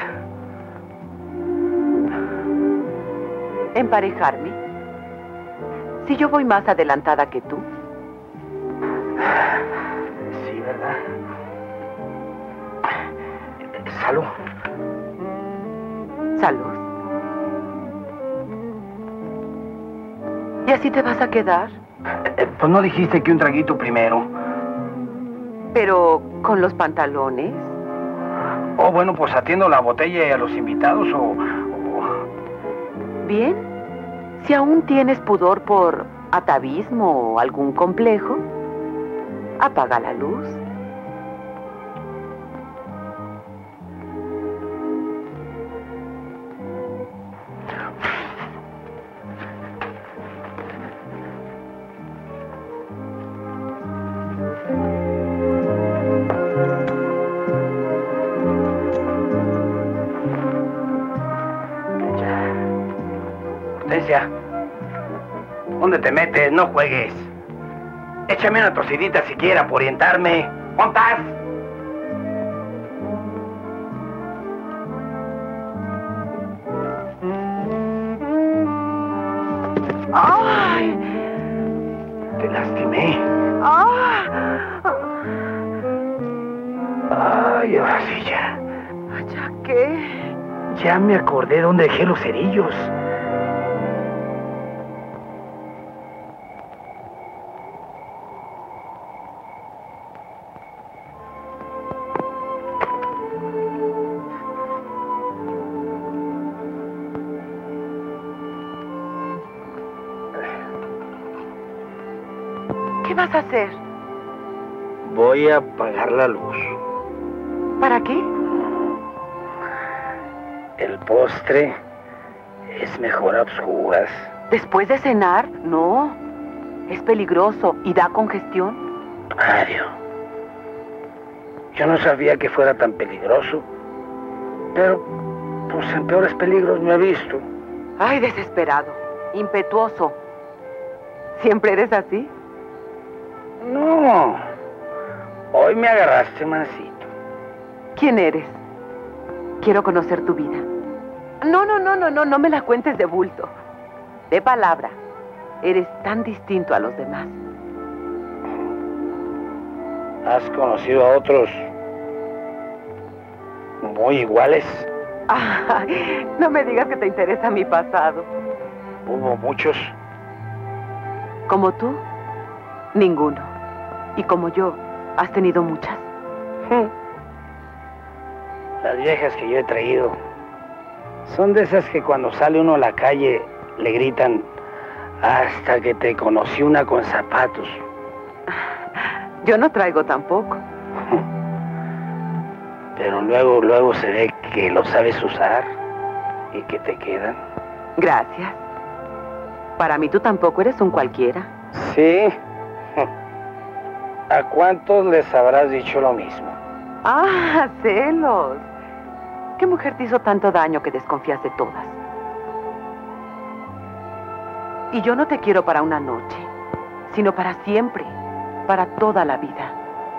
¿Emparejarme? Si yo voy más adelantada que tú. Sí, ¿verdad? Salud. Salud. ¿Y así te vas a quedar? Eh, pues no dijiste que un traguito primero. Pero, ¿con los pantalones? Oh, bueno, pues atiendo la botella y a los invitados o... o... Bien. Si aún tienes pudor por atavismo o algún complejo, apaga la luz. Hortensia, ¿dónde te metes? No juegues. Échame una torcidita siquiera por orientarme. ¿Cuántas? ¡Ay! Te lastimé. ¡Ah! Ay, ahora sí ya. ¿Ya qué? Ya me acordé dónde dejé los cerillos. ¿Qué vas a hacer? Voy a apagar la luz. ¿Para qué? El postre es mejor a oscuras. ¿Después de cenar? No. Es peligroso y da congestión. Mario, yo no sabía que fuera tan peligroso. Pero, pues en peores peligros me ha visto. Ay, desesperado. Impetuoso. ¿Siempre eres así? No. Hoy me agarraste mansito. ¿Quién eres? Quiero conocer tu vida. No, no, no, no, no, no me la cuentes de bulto. De palabra. Eres tan distinto a los demás. ¿Has conocido a otros muy iguales? Ay, no me digas que te interesa mi pasado. Hubo muchos. ¿Como tú? Ninguno. Y como yo, has tenido muchas. Las viejas que yo he traído son de esas que cuando sale uno a la calle le gritan: hasta que te conocí una con zapatos. Yo no traigo tampoco. Pero luego, luego se ve que lo sabes usar y que te quedan. Gracias. Para mí tú tampoco eres un cualquiera. Sí. ¿A cuántos les habrás dicho lo mismo? Ah, celos. ¿Qué mujer te hizo tanto daño que desconfías de todas? Y yo no te quiero para una noche, sino para siempre, para toda la vida.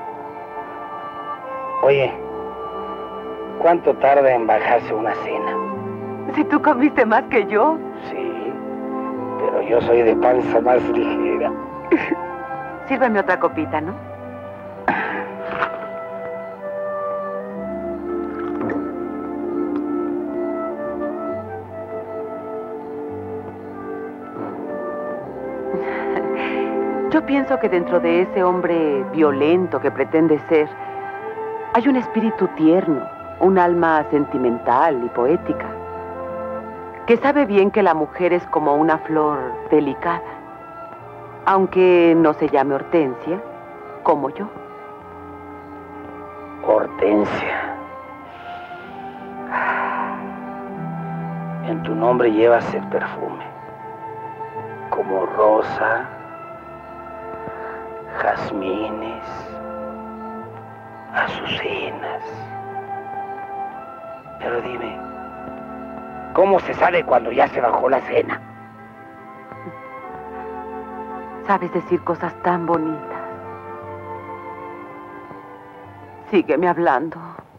Oye, ¿cuánto tarda en bajarse una cena? Si tú comiste más que yo. Sí, pero yo soy de panza más ligera. Sírveme otra copita, ¿no? Yo pienso que dentro de ese hombre violento que pretende ser, hay un espíritu tierno, un alma sentimental y poética, que sabe bien que la mujer es como una flor delicada, aunque no se llame Hortensia, como yo. Hortensia. En tu nombre llevas el perfume, como rosa, jazmines, azucenas. Pero dime, ¿cómo se sabe cuando ya se bajó la cena? Sabes decir cosas tan bonitas. Sígueme hablando.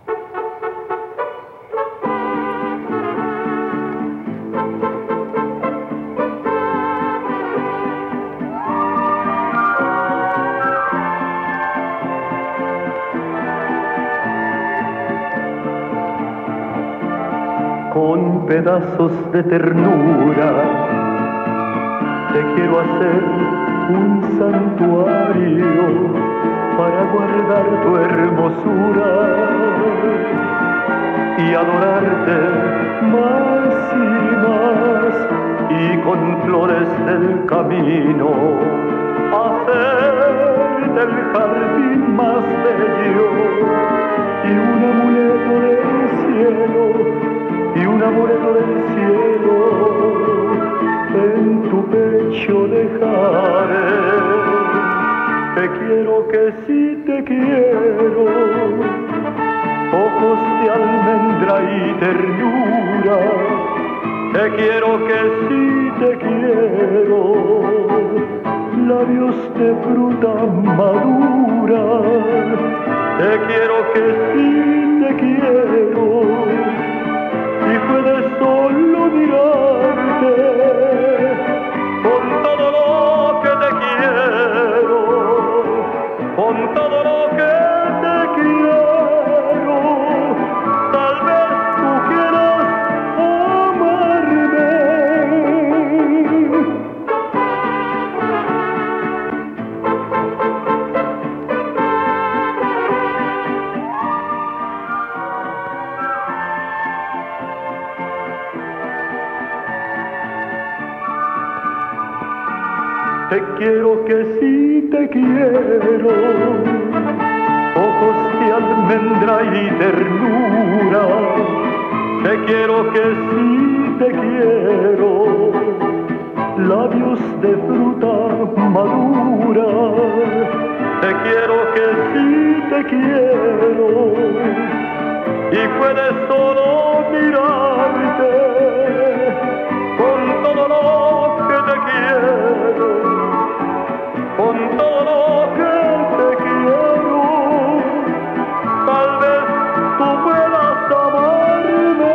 Con pedazos de ternura te quiero hacer un santuario para guardar tu hermosura y adorarte más y más, y con flores del camino hacer del jardín más bello y un amuleto del cielo, y un amuleto del cielo en tu pecho dejaré. Te quiero que sí te quiero, ojos de almendra y ternura. Te quiero que sí te quiero, labios de fruta madura. Te quiero que sí te quiero, y puedes solo mirarte con te quiero que sí te quiero, ojos de almendra y ternura, te quiero que sí te quiero, labios de fruta madura, te quiero que sí te quiero, y puedes solo mirarte con todo lo que te quiero, con todo lo que te quiero, tal vez tú puedas amarme.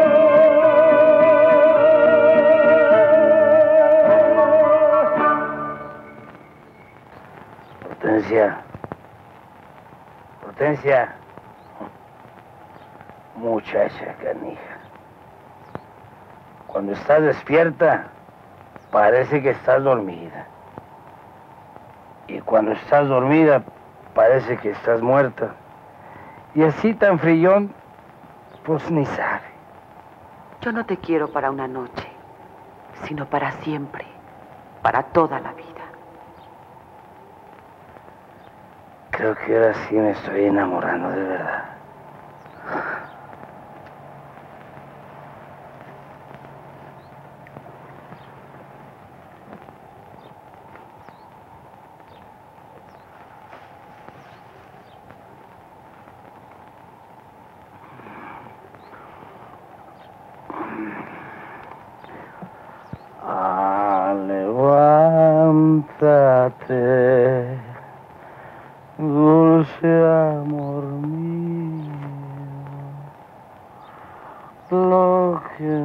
Hortensia, Hortensia, muchacha canija, cuando estás despierta parece que estás dormida, y cuando estás dormida parece que estás muerta, y así tan frillón, pues ni sabe. Yo no te quiero para una noche, sino para siempre, para toda la vida. Creo que ahora sí me estoy enamorando de verdad. Ah, levántate, dulce amor mío, lo que...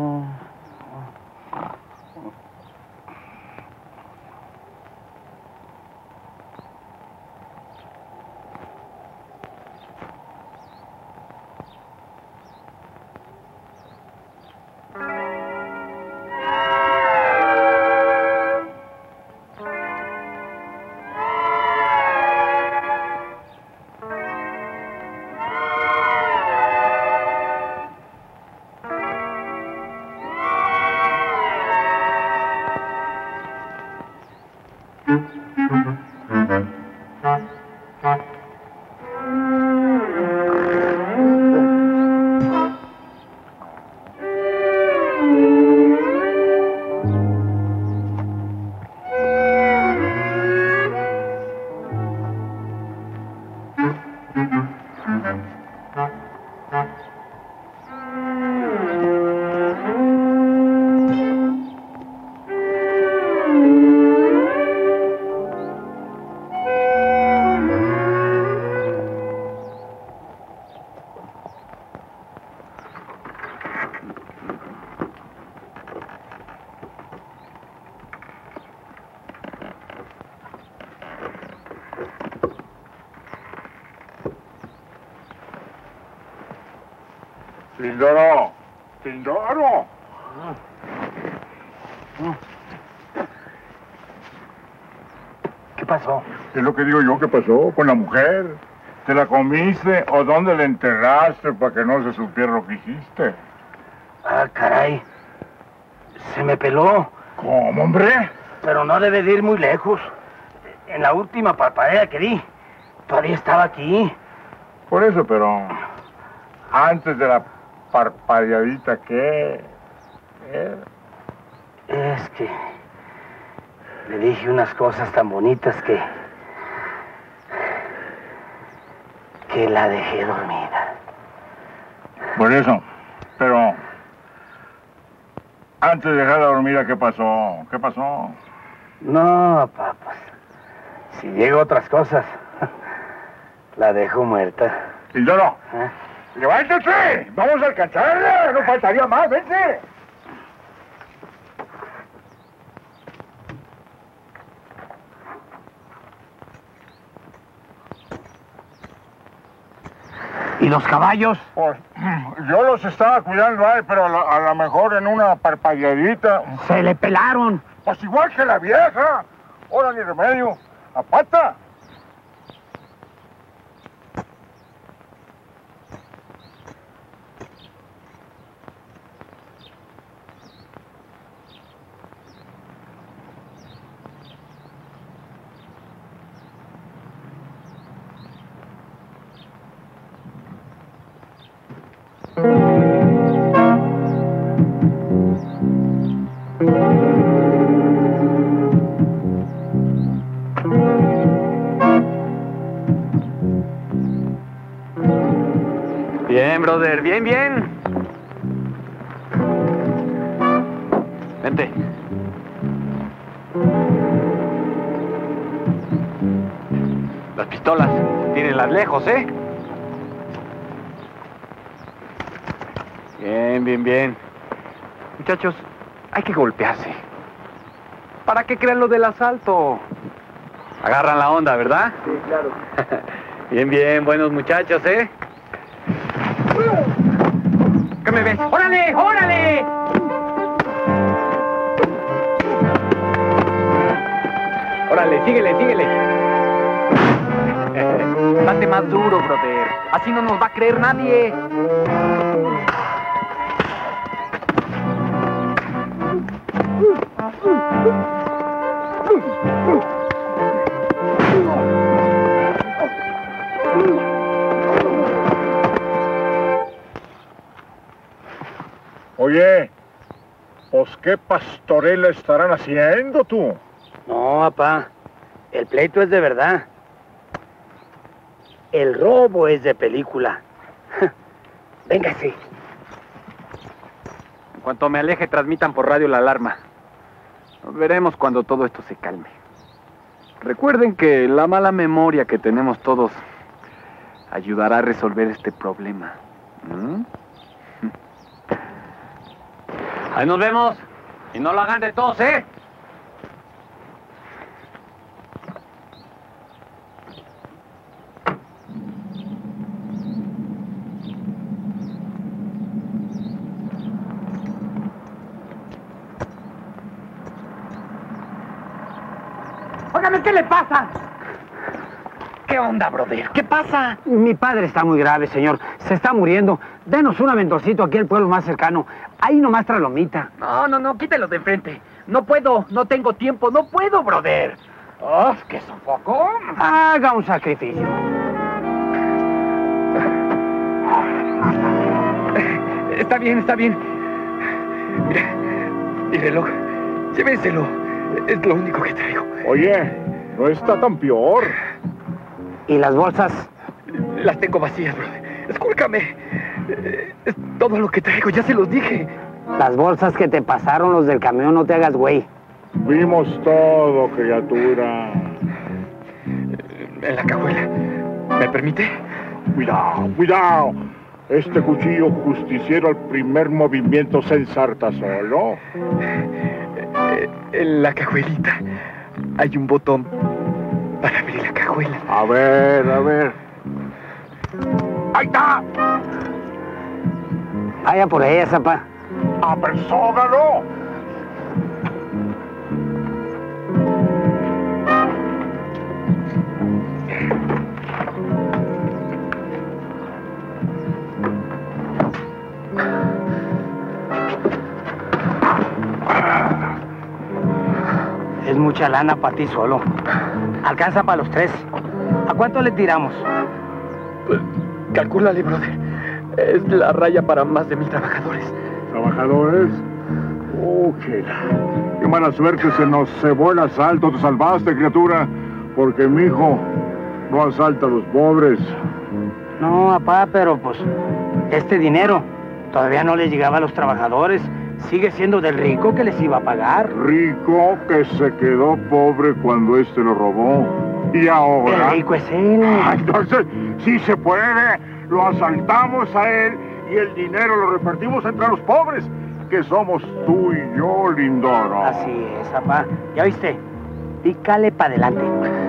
Tindoro, Tindoro. ¿Qué pasó? Es lo que digo yo, ¿qué pasó con la mujer? ¿Te la comiste o dónde la enterraste para que no se supiera lo que hiciste? Ah, caray. Se me peló. ¿Cómo, hombre? Pero no debe de ir muy lejos. En la última parpadea que di, todavía estaba aquí. Por eso, pero antes de la parpadeadita, ¿qué? ¿Eh? Es que le dije unas cosas tan bonitas que... que la dejé dormida. Por eso, pero... antes de dejarla dormida, ¿qué pasó? ¿Qué pasó? No, papas. Si llego a otras cosas, la dejo muerta. Tindoro, ¿Eh? ¡levántate! ¡Vamos a alcanzarla! ¡No faltaría más! ¡Vente! ¿Y los caballos? Pues, yo los estaba cuidando ahí, pero a lo, a lo mejor en una parpadeadita... ¡Se le pelaron! Pues igual que la vieja. Ahora ni remedio. ¡A pata! brother. Bien, bien. Vente. Las pistolas. Tírenlas lejos, ¿eh? Bien, bien, bien. Muchachos, hay que golpearse. ¿Para qué creen lo del asalto? Agarran la onda, ¿verdad? Sí, claro. Bien, bien, buenos muchachos, ¿eh? ¿Qué me ves? ¡Órale, órale! Órale, síguele, síguele. Date más duro, brother. Así no nos va a creer nadie. Oye, pues qué pastorela estarán haciendo tú. No, papá, el pleito es de verdad. El robo es de película. Véngase. En cuanto me aleje, transmitan por radio la alarma. Nos veremos cuando todo esto se calme. Recuerden que la mala memoria que tenemos todos ayudará a resolver este problema. ¿Mm? Ahí nos vemos. Y no lo hagan de tos, ¿eh? Óigame, ¿qué le pasa? ¿Qué onda, brother? ¿Qué pasa? Mi padre está muy grave, señor. Se está muriendo. Denos un aventorcito aquí al pueblo más cercano. Ahí nomás trae lomita. No, no, no, quítelo de enfrente. No puedo, no tengo tiempo, no puedo, brother. ¡Oh, qué sofoco! Haga un sacrificio. Está bien, está bien. Mira, mi reloj. Llévenselo. Es lo único que traigo. Oye, no está tan peor. ¿Y las bolsas? Las tengo vacías, brother. Escúlcame. Es todo lo que traigo, ya se los dije. Las bolsas que te pasaron los del camión, no te hagas güey. Vimos todo, criatura. En la cajuela. ¿Me permite? Cuidado, cuidado. Este cuchillo justiciero al primer movimiento se ensarta solo. En la cajuelita hay un botón para abrir la cajuela. A ver, a ver. ¡Ahí está! Vaya por ella, zapa. ¡Apresógalo! Es mucha lana para ti solo. Alcanza para los tres. ¿A cuánto le tiramos? Pues, calcúlale, brother. Es la raya para más de mil trabajadores. ¿Trabajadores? Oh, qué, qué mala suerte, se nos cebó el asalto. Te salvaste, criatura, porque mi hijo no asalta a los pobres. No, papá, pero pues este dinero todavía no le llegaba a los trabajadores. Sigue siendo del rico que les iba a pagar. Rico que se quedó pobre cuando este lo robó. Y ahora... El rico es él. Ah, entonces, sí se puede. Lo asaltamos a él y el dinero lo repartimos entre los pobres, que somos tú y yo, Lindoro. Así es, papá. ¿Ya viste? Pícale para adelante.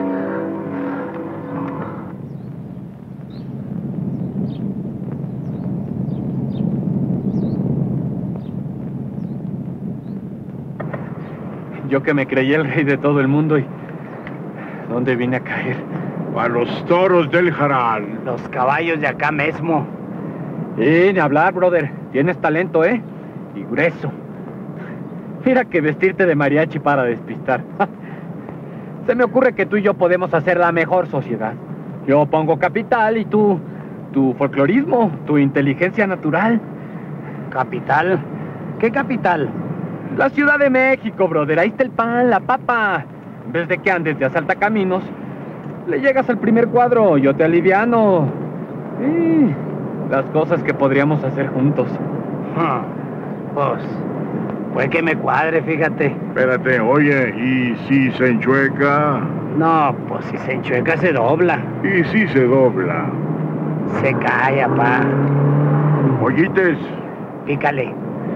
Yo que me creí el rey de todo el mundo y... ¿dónde vine a caer? A los toros del Jaral. Los caballos de acá mismo. Y ni hablar, brother. Tienes talento, ¿eh? Y grueso. Mira que vestirte de mariachi para despistar. Se me ocurre que tú y yo podemos hacer la mejor sociedad. Yo pongo capital y tú... tu folclorismo, tu inteligencia natural. ¿Capital? ¿Qué capital? La Ciudad de México, brother. Ahí está el pan, la papa. En vez de que andes de asaltacaminos, le llegas al primer cuadro, yo te aliviano. Sí, las cosas que podríamos hacer juntos. Ah, pues, pues que me cuadre, fíjate. Espérate, oye, ¿y si se enchueca? No, pues si se enchueca se dobla. ¿Y si se dobla? Se cae, pa. Oyites. Pícale.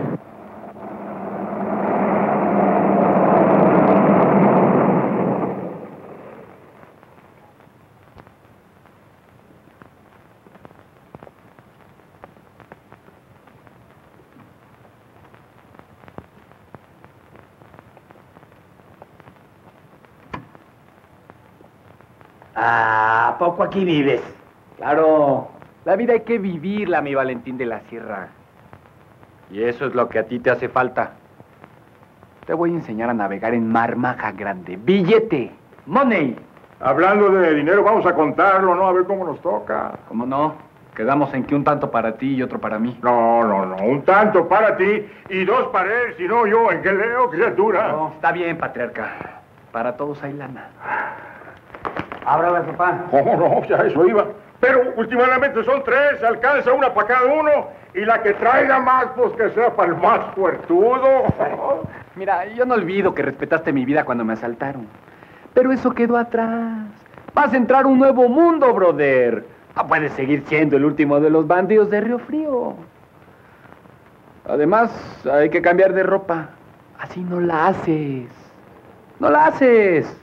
Ah, ¿a poco aquí vives? Claro, la vida hay que vivirla, mi Valentín de la Sierra. Y eso es lo que a ti te hace falta. Te voy a enseñar a navegar en mar maja grande. Billete, money. Hablando de dinero, vamos a contarlo, ¿no? A ver cómo nos toca. ¿Cómo no? Quedamos en que un tanto para ti y otro para mí. No, no, no. Un tanto para ti y dos para él. Si no, yo, ¿en qué leo, criatura? No, está bien, patriarca. Para todos hay lana. Ábrala, papá. ¿Cómo no? Ya eso iba. Pero últimamente son tres, alcanza una para cada uno. Y la que traiga más, pues que sea para el más fuertudo. Mira, yo no olvido que respetaste mi vida cuando me asaltaron. Pero eso quedó atrás. Vas a entrar a un nuevo mundo, brother. No puedes seguir siendo el último de los bandidos de Río Frío. Además, hay que cambiar de ropa. Así no la haces. No la haces.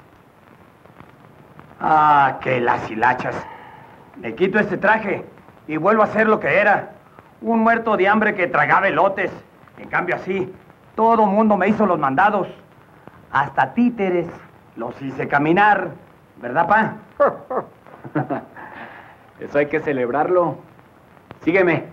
Ah, que las hilachas. Me quito este traje y vuelvo a ser lo que era. Un muerto de hambre que tragaba elotes. En cambio así, todo mundo me hizo los mandados. Hasta títeres los hice caminar. ¿Verdad, pa? Eso hay que celebrarlo. Sígueme.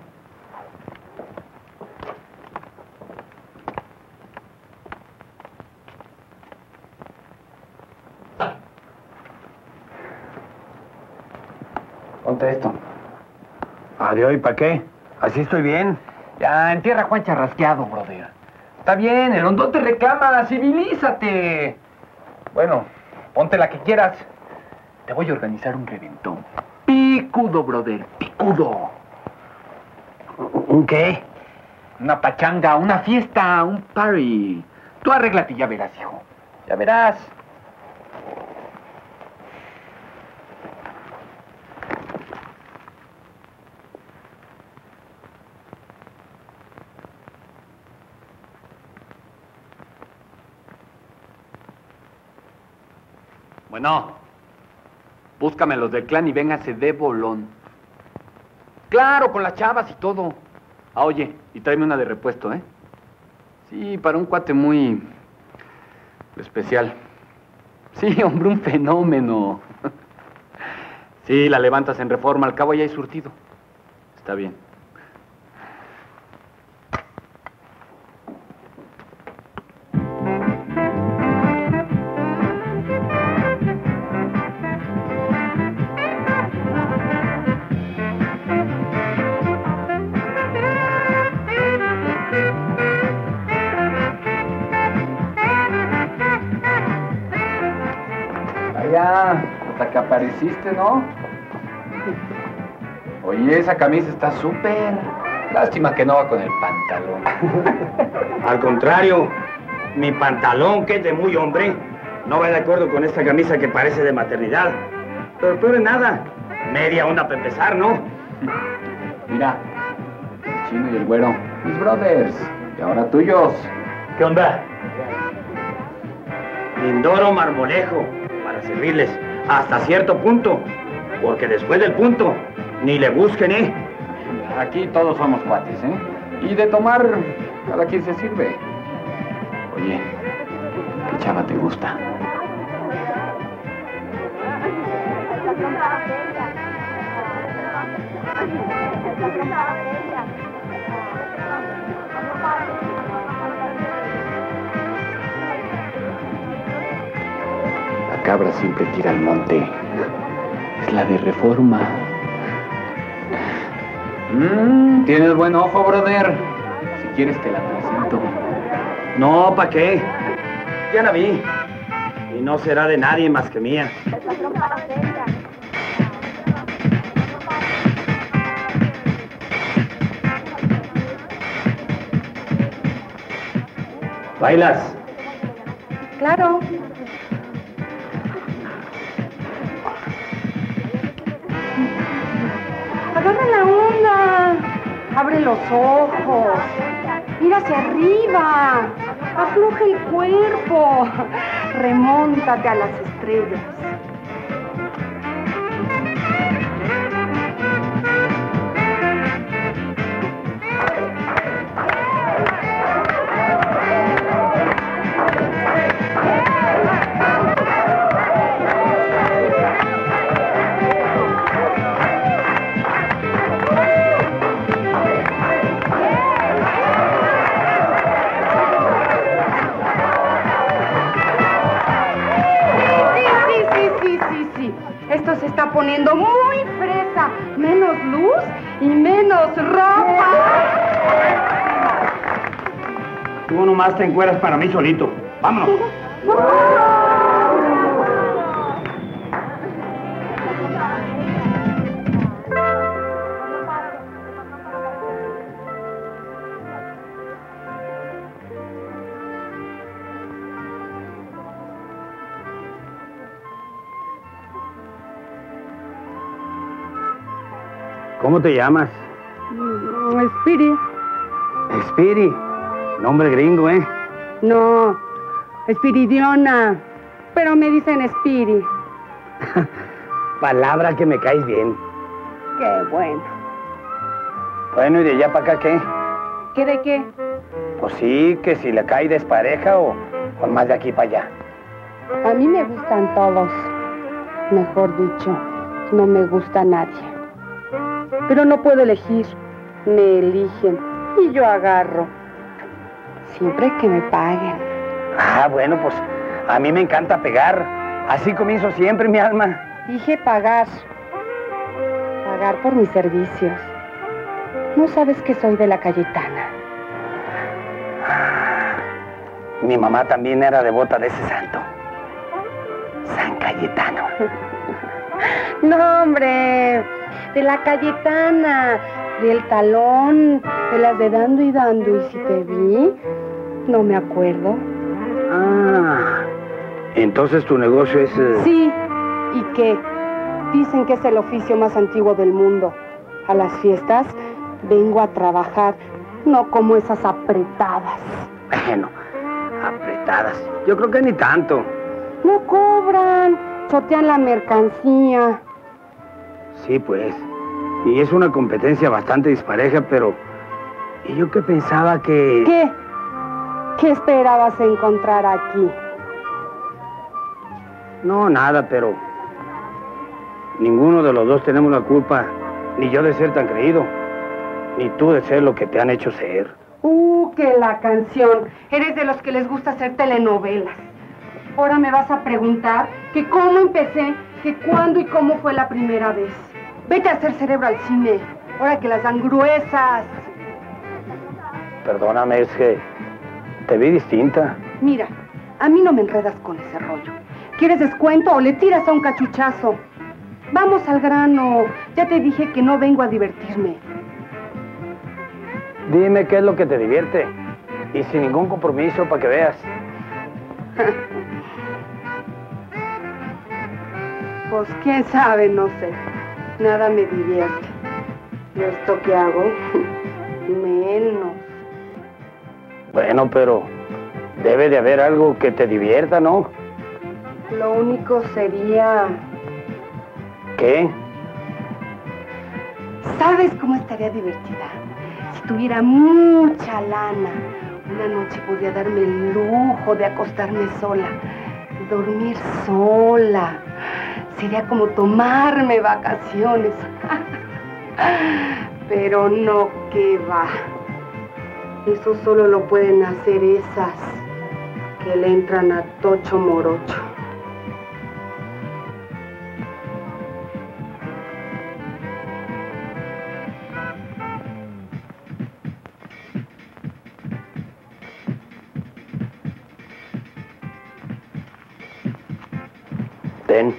Ponte esto. Adiós, ¿y para qué? Así estoy bien. Ya, entierra a Juan charrasqueado, brother. Está bien, el hondón te reclama, civilízate. Bueno, ponte la que quieras. Te voy a organizar un reventón. Picudo, brother, picudo. ¿Un qué? Una pachanga, una fiesta, un party. Tú arréglate y ya verás, hijo. Ya verás. Bueno, búscame los del clan y véngase de bolón. Claro, con las chavas y todo. Ah, oye, y tráeme una de repuesto, ¿eh? Sí, para un cuate muy especial. Sí, hombre, un fenómeno. Sí, la levantas en Reforma, al cabo ya hay surtido. Está bien. Ya, hasta que apareciste, ¿no? Oye, esa camisa está súper. Lástima que no va con el pantalón. Al contrario, mi pantalón, que es de muy hombre, no va de acuerdo con esta camisa que parece de maternidad. Pero peor de nada, media onda para empezar, ¿no? Mira, el chino y el güero, mis brothers, y ahora tuyos. ¿Qué onda? Lindoro Marmolejo, para servirles hasta cierto punto, porque después del punto, ni le busquen, ¿eh? Aquí todos somos cuates, ¿eh? Y de tomar, cada quien se sirve. Oye, ¿qué chava te gusta? La cabra siempre tira al monte. Es la de Reforma. Mm, tienes buen ojo, brother. Si quieres te la presento. No, ¿para qué? Ya la vi. Y no será de nadie más que mía. ¿Bailas? Claro. Agarra la onda. Abre los ojos. Mira hacia arriba. Afloja el cuerpo. Remóntate a las estrellas. Esto se está poniendo muy fresa. Menos luz y menos ropa. Tú nomás te encueras para mí solito. Vámonos. ¿Cómo te llamas? Spiri. Spiri. Nombre gringo, ¿eh? No, Espiridiona. Pero me dicen Spiri. Palabra que me caes bien. Qué bueno. Bueno, ¿y de allá para acá qué? ¿Qué de qué? Pues sí, que si le cae despareja o, o más de aquí para allá. A mí me gustan todos. Mejor dicho, no me gusta nadie. Pero no puedo elegir. Me eligen y yo agarro. Siempre que me paguen. Ah, bueno, pues a mí me encanta pegar. Así comienzo siempre, mi alma. Dije pagar. Pagar por mis servicios. No sabes que soy de la Cayetana. Mi mamá también era devota de ese santo. San Cayetano. No, hombre. De la Cayetana. Del talón. De las de dando y dando. Y si te vi, no me acuerdo. Ah. Entonces tu negocio es... Uh... Sí. ¿Y qué? Dicen que es el oficio más antiguo del mundo. A las fiestas vengo a trabajar, no como esas apretadas. Bueno, apretadas. Yo creo que ni tanto. No cobran, chotean la mercancía. Sí, pues. Y es una competencia bastante dispareja, pero... ¿Y yo qué pensaba que...? ¿Qué? ¿Qué esperabas encontrar aquí? No, nada, pero... Ninguno de los dos tenemos la culpa, ni yo de ser tan creído, ni tú de ser lo que te han hecho ser. Uh, que la canción. Eres de los que les gusta hacer telenovelas. Ahora me vas a preguntar que cómo empecé, que cuándo y cómo fue la primera vez. Vete a hacer cerebro al cine, ahora que las dan gruesas. Perdóname, es que te vi distinta. Mira, a mí no me enredas con ese rollo. ¿Quieres descuento o le tiras a un cachuchazo? Vamos al grano. Ya te dije que no vengo a divertirme. Dime qué es lo que te divierte. Y sin ningún compromiso, para que veas. Pues quién sabe, no sé. Nada me divierte. ¿Y esto que hago? Menos. Bueno, pero debe de haber algo que te divierta, ¿no? Lo único sería... ¿Qué? ¿Sabes cómo estaría divertida? Si tuviera mucha lana. Una noche podría darme el lujo de acostarme sola, dormir sola. Sería como tomarme vacaciones. Pero no, que va. Eso solo lo pueden hacer esas que le entran a tocho morocho. Ten.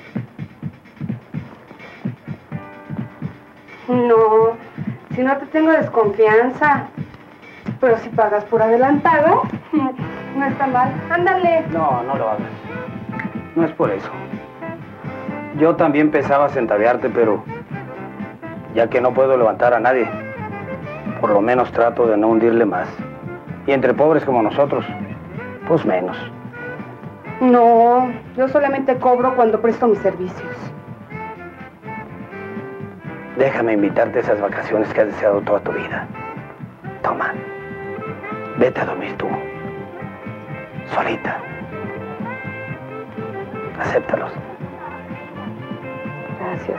No, si no te tengo desconfianza. Pero si pagas por adelantado, No está mal. Ándale. No, no lo hagas. No es por eso. Yo también pensaba centavearte, pero ya que no puedo levantar a nadie, por lo menos trato de no hundirle más. Y entre pobres como nosotros, pues menos. No, yo solamente cobro cuando presto mis servicios. Déjame invitarte a esas vacaciones que has deseado toda tu vida. Toma, vete a dormir tú, solita. Acéptalos. Gracias.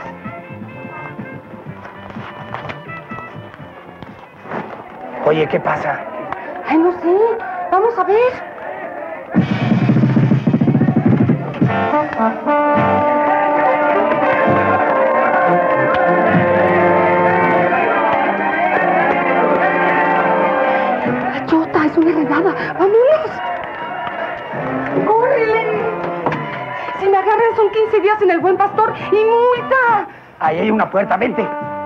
Oye, ¿qué pasa? Ay, no sé. Vamos a ver. La chota, es una redada. ¡Vámonos! ¡Córrele! Si me agarran son quince días en el Buen Pastor y multa. Ahí hay una puerta, vente.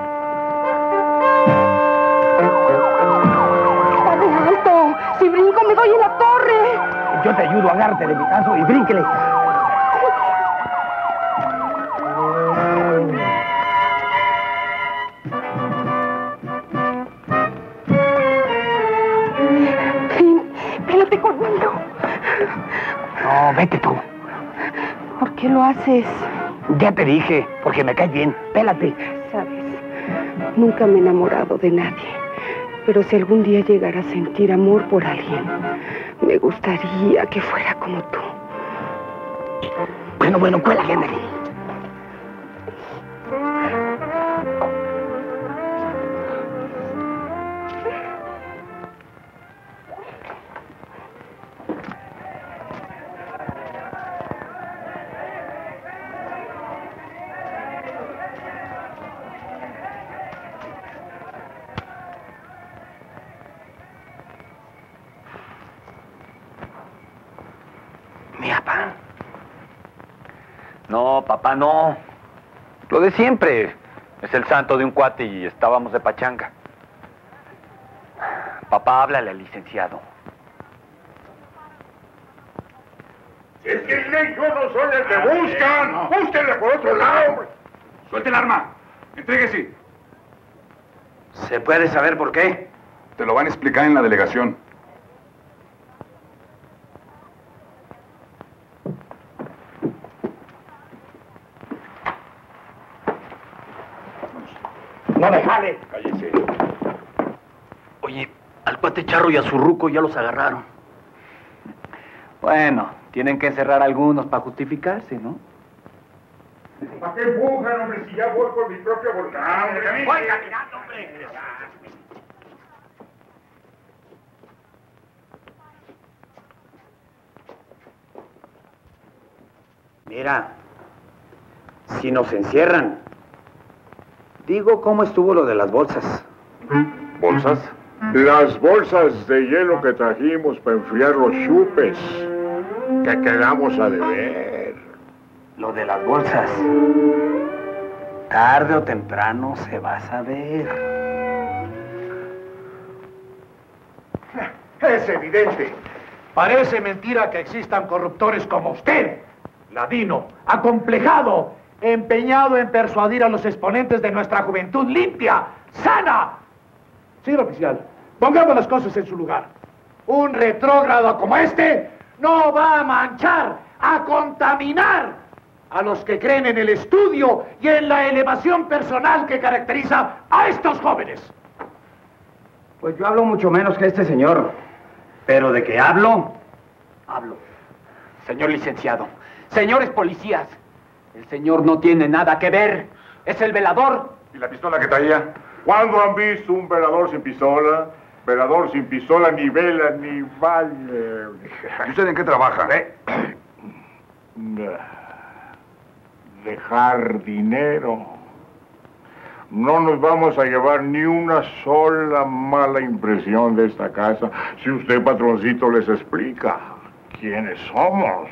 ¡Está de alto! Si brinco me doy en la torre. Yo te ayudo, agárrate de mi brazo y brínquele. Ven, pélate conmigo. No, vete tú. ¿Por qué lo haces? Ya te dije, porque me caes bien. Pélate. Sabes, nunca me he enamorado de nadie. Pero si algún día llegara a sentir amor por alguien, me gustaría que fuera como tú. Bueno, bueno, cuélale, ándale. Mi papá. No, papá, no. Lo de siempre. Es el santo de un cuate y estábamos de pachanga. Papá, háblale al licenciado. Es que yo no soy el que buscan. Búsquenle por otro lado. Suelte el arma. Entréguese. ¿Se puede saber por qué? Te lo van a explicar en la delegación. ¡No me jale! Cállese. Oye, al cuate Charro y a su ruco ya los agarraron. Bueno, tienen que encerrar a algunos para justificarse, ¿no? ¿Para qué empujan, hombre, si ya voy por mi propio volcán? ¡Voy caminando, hombre! Mira, si nos encierran, digo, ¿cómo estuvo lo de las bolsas? ¿Bolsas? Las bolsas de hielo que trajimos para enfriar los chupes. Que quedamos a deber. Lo de las bolsas. Tarde o temprano se va a saber. Es evidente. Parece mentira que existan corruptores como usted, ladino, acomplejado, empeñado en persuadir a los exponentes de nuestra juventud limpia, sana. Señor oficial, pongamos las cosas en su lugar. Un retrógrado como este no va a manchar, a contaminar a los que creen en el estudio y en la elevación personal que caracteriza a estos jóvenes. Pues yo hablo mucho menos que este señor, pero de que hablo, hablo. Señor licenciado, señores policías, el señor no tiene nada que ver. Es el velador. ¿Y la pistola que traía? ¿Cuándo han visto un velador sin pistola? Velador sin pistola ni vela ni vale. ¿Y usted en qué trabaja? ¿Eh? Dejar dinero. No nos vamos a llevar ni una sola mala impresión de esta casa si usted, patroncito, les explica quiénes somos.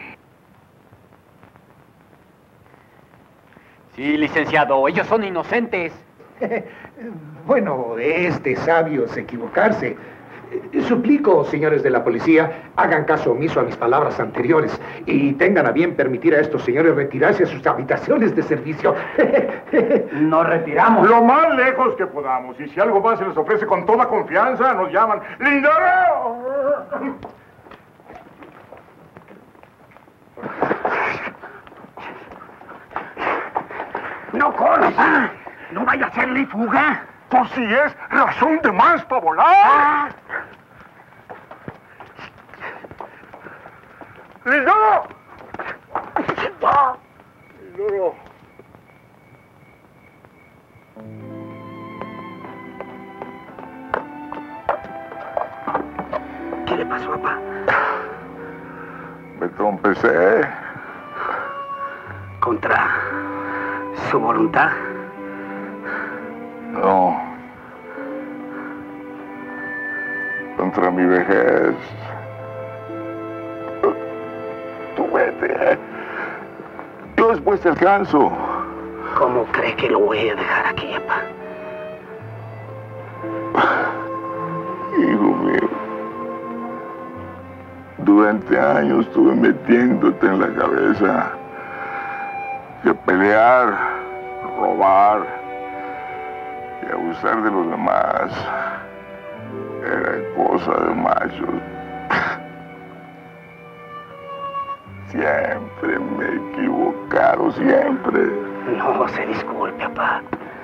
Sí, licenciado, ellos son inocentes. Bueno, es de sabios equivocarse. Suplico, señores de la policía, hagan caso omiso a mis palabras anteriores y tengan a bien permitir a estos señores retirarse a sus habitaciones de servicio. Nos retiramos. Lo más lejos que podamos. Y si algo más se les ofrece con toda confianza, nos llaman. ¡Lindoro! ¡No corras! ¡No vaya a hacerle fuga! Pues si es razón de más para volar. Ah. ¡Lindoro! ¡Lindoro! ¿Qué le pasó, papá? Me trompecé. ¿Contra su voluntad? No. Contra mi vejez. Tú vete. Yo después te alcanzo. ¿Cómo cree que lo voy a dejar aquí, papá? Hijo mío, durante años estuve metiéndote en la cabeza que pelear, robar y abusar de los demás era cosa de machos. Siempre me he equivocado, siempre. No se disculpe, papá.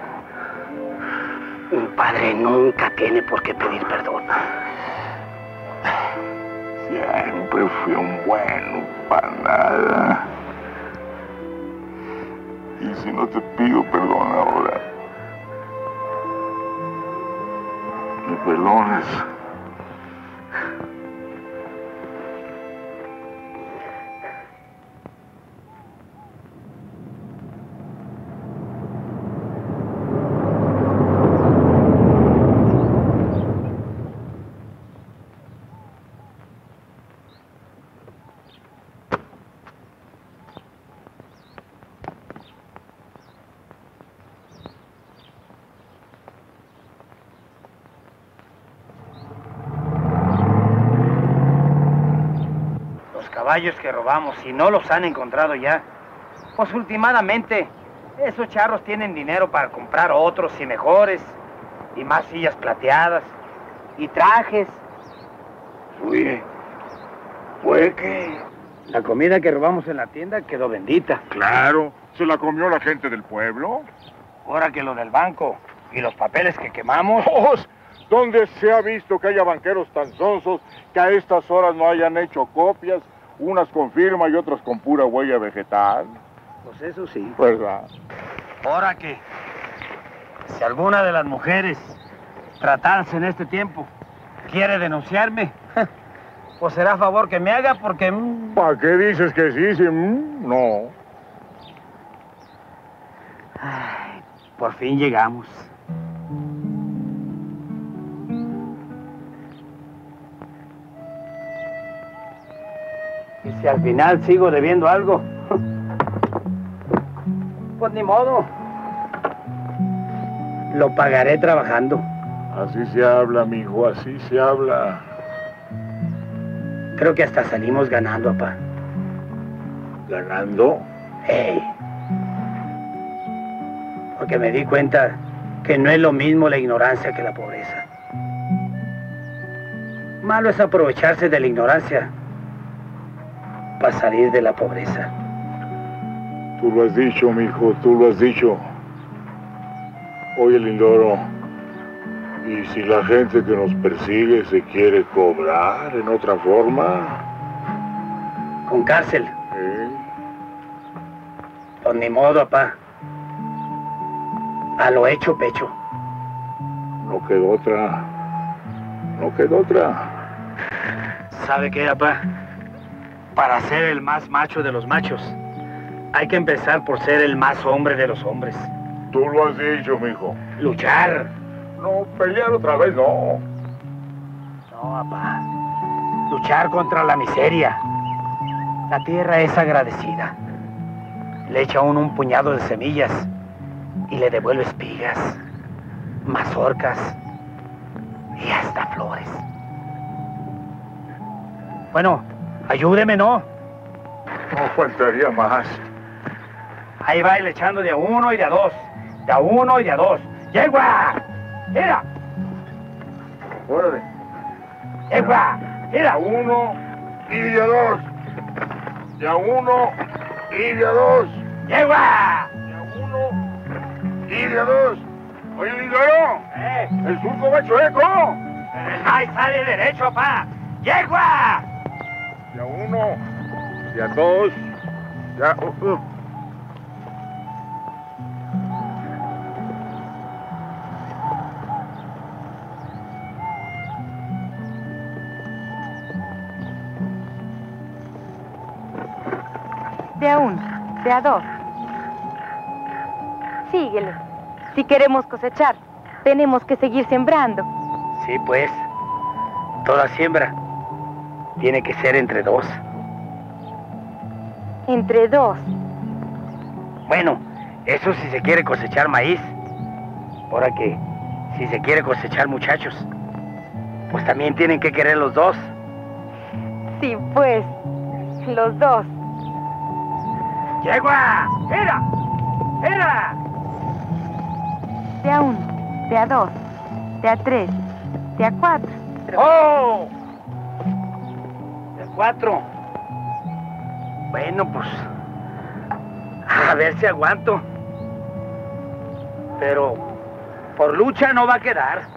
Un padre nunca tiene por qué pedir perdón. Siempre fui un bueno para nada. Y si no te pido perdón ahora, me perdones. Caballos que robamos, si no los han encontrado ya, pues últimamente esos charros tienen dinero para comprar otros y mejores, y más sillas plateadas, y trajes. Oye, ¿fue que? La comida que robamos en la tienda quedó bendita. Claro, ¿se la comió la gente del pueblo? Ahora que lo del banco y los papeles que quemamos... ¡Oh! ¿Dónde se ha visto que haya banqueros tan sonsos que a estas horas no hayan hecho copias? Unas con firma y otras con pura huella vegetal. Pues eso sí. ¿Verdad? Ahora que si alguna de las mujeres tratadas en este tiempo quiere denunciarme, pues será favor que me haga porque... ¿Para qué dices que sí? Si, no. Ay, por fin llegamos. Y si al final sigo debiendo algo, pues ni modo. Lo pagaré trabajando. Así se habla, mijo, así se habla. Creo que hasta salimos ganando, papá. ¿Ganando? Hey. Porque me di cuenta que no es lo mismo la ignorancia que la pobreza. Malo es aprovecharse de la ignorancia para salir de la pobreza. Tú lo has dicho, mijo, tú lo has dicho. Oye, Lindoro, ¿y si la gente que nos persigue se quiere cobrar en otra forma? Con cárcel. ¿Eh? Pues ni modo, papá. A lo hecho, pecho. No quedó otra. No quedó otra. ¿Sabe qué, papá? Para ser el más macho de los machos, hay que empezar por ser el más hombre de los hombres. Tú lo has dicho, mijo. Luchar. No, pelear otra vez, no. No, papá. Luchar contra la miseria. La tierra es agradecida. Le echa a uno un puñado de semillas y le devuelve espigas, mazorcas y hasta flores. Bueno, ayúdeme, ¿no? No faltaría más. Ahí va él echando de a uno y de a dos. De a uno y de a dos. ¡Yegua! ¡Mira! Órale. ¡Yegua! ¡Mira! A uno y de a dos. De a uno y de a dos. ¡Yegua! De a uno y de a dos. Oye, Lindoro, ¿Eh? el surco va chueco. ¡Ahí sale derecho, pa! ¡Yegua! De a uno, de a dos, de a... Uh, uh. De a uno, de a dos. Síguele. Si queremos cosechar, tenemos que seguir sembrando. Sí, pues. Toda siembra tiene que ser entre dos. Entre dos. Bueno, eso si se quiere cosechar maíz. Ahora que, si se quiere cosechar muchachos, pues también tienen que querer los dos. Sí, pues. Los dos. ¡Yegua! ¡Mira! ¡Mira! De a uno, de a dos, de a tres, de a cuatro. ¡Oh! De a cuatro. Bueno, pues... a ver si aguanto. Pero por lucha no va a quedar.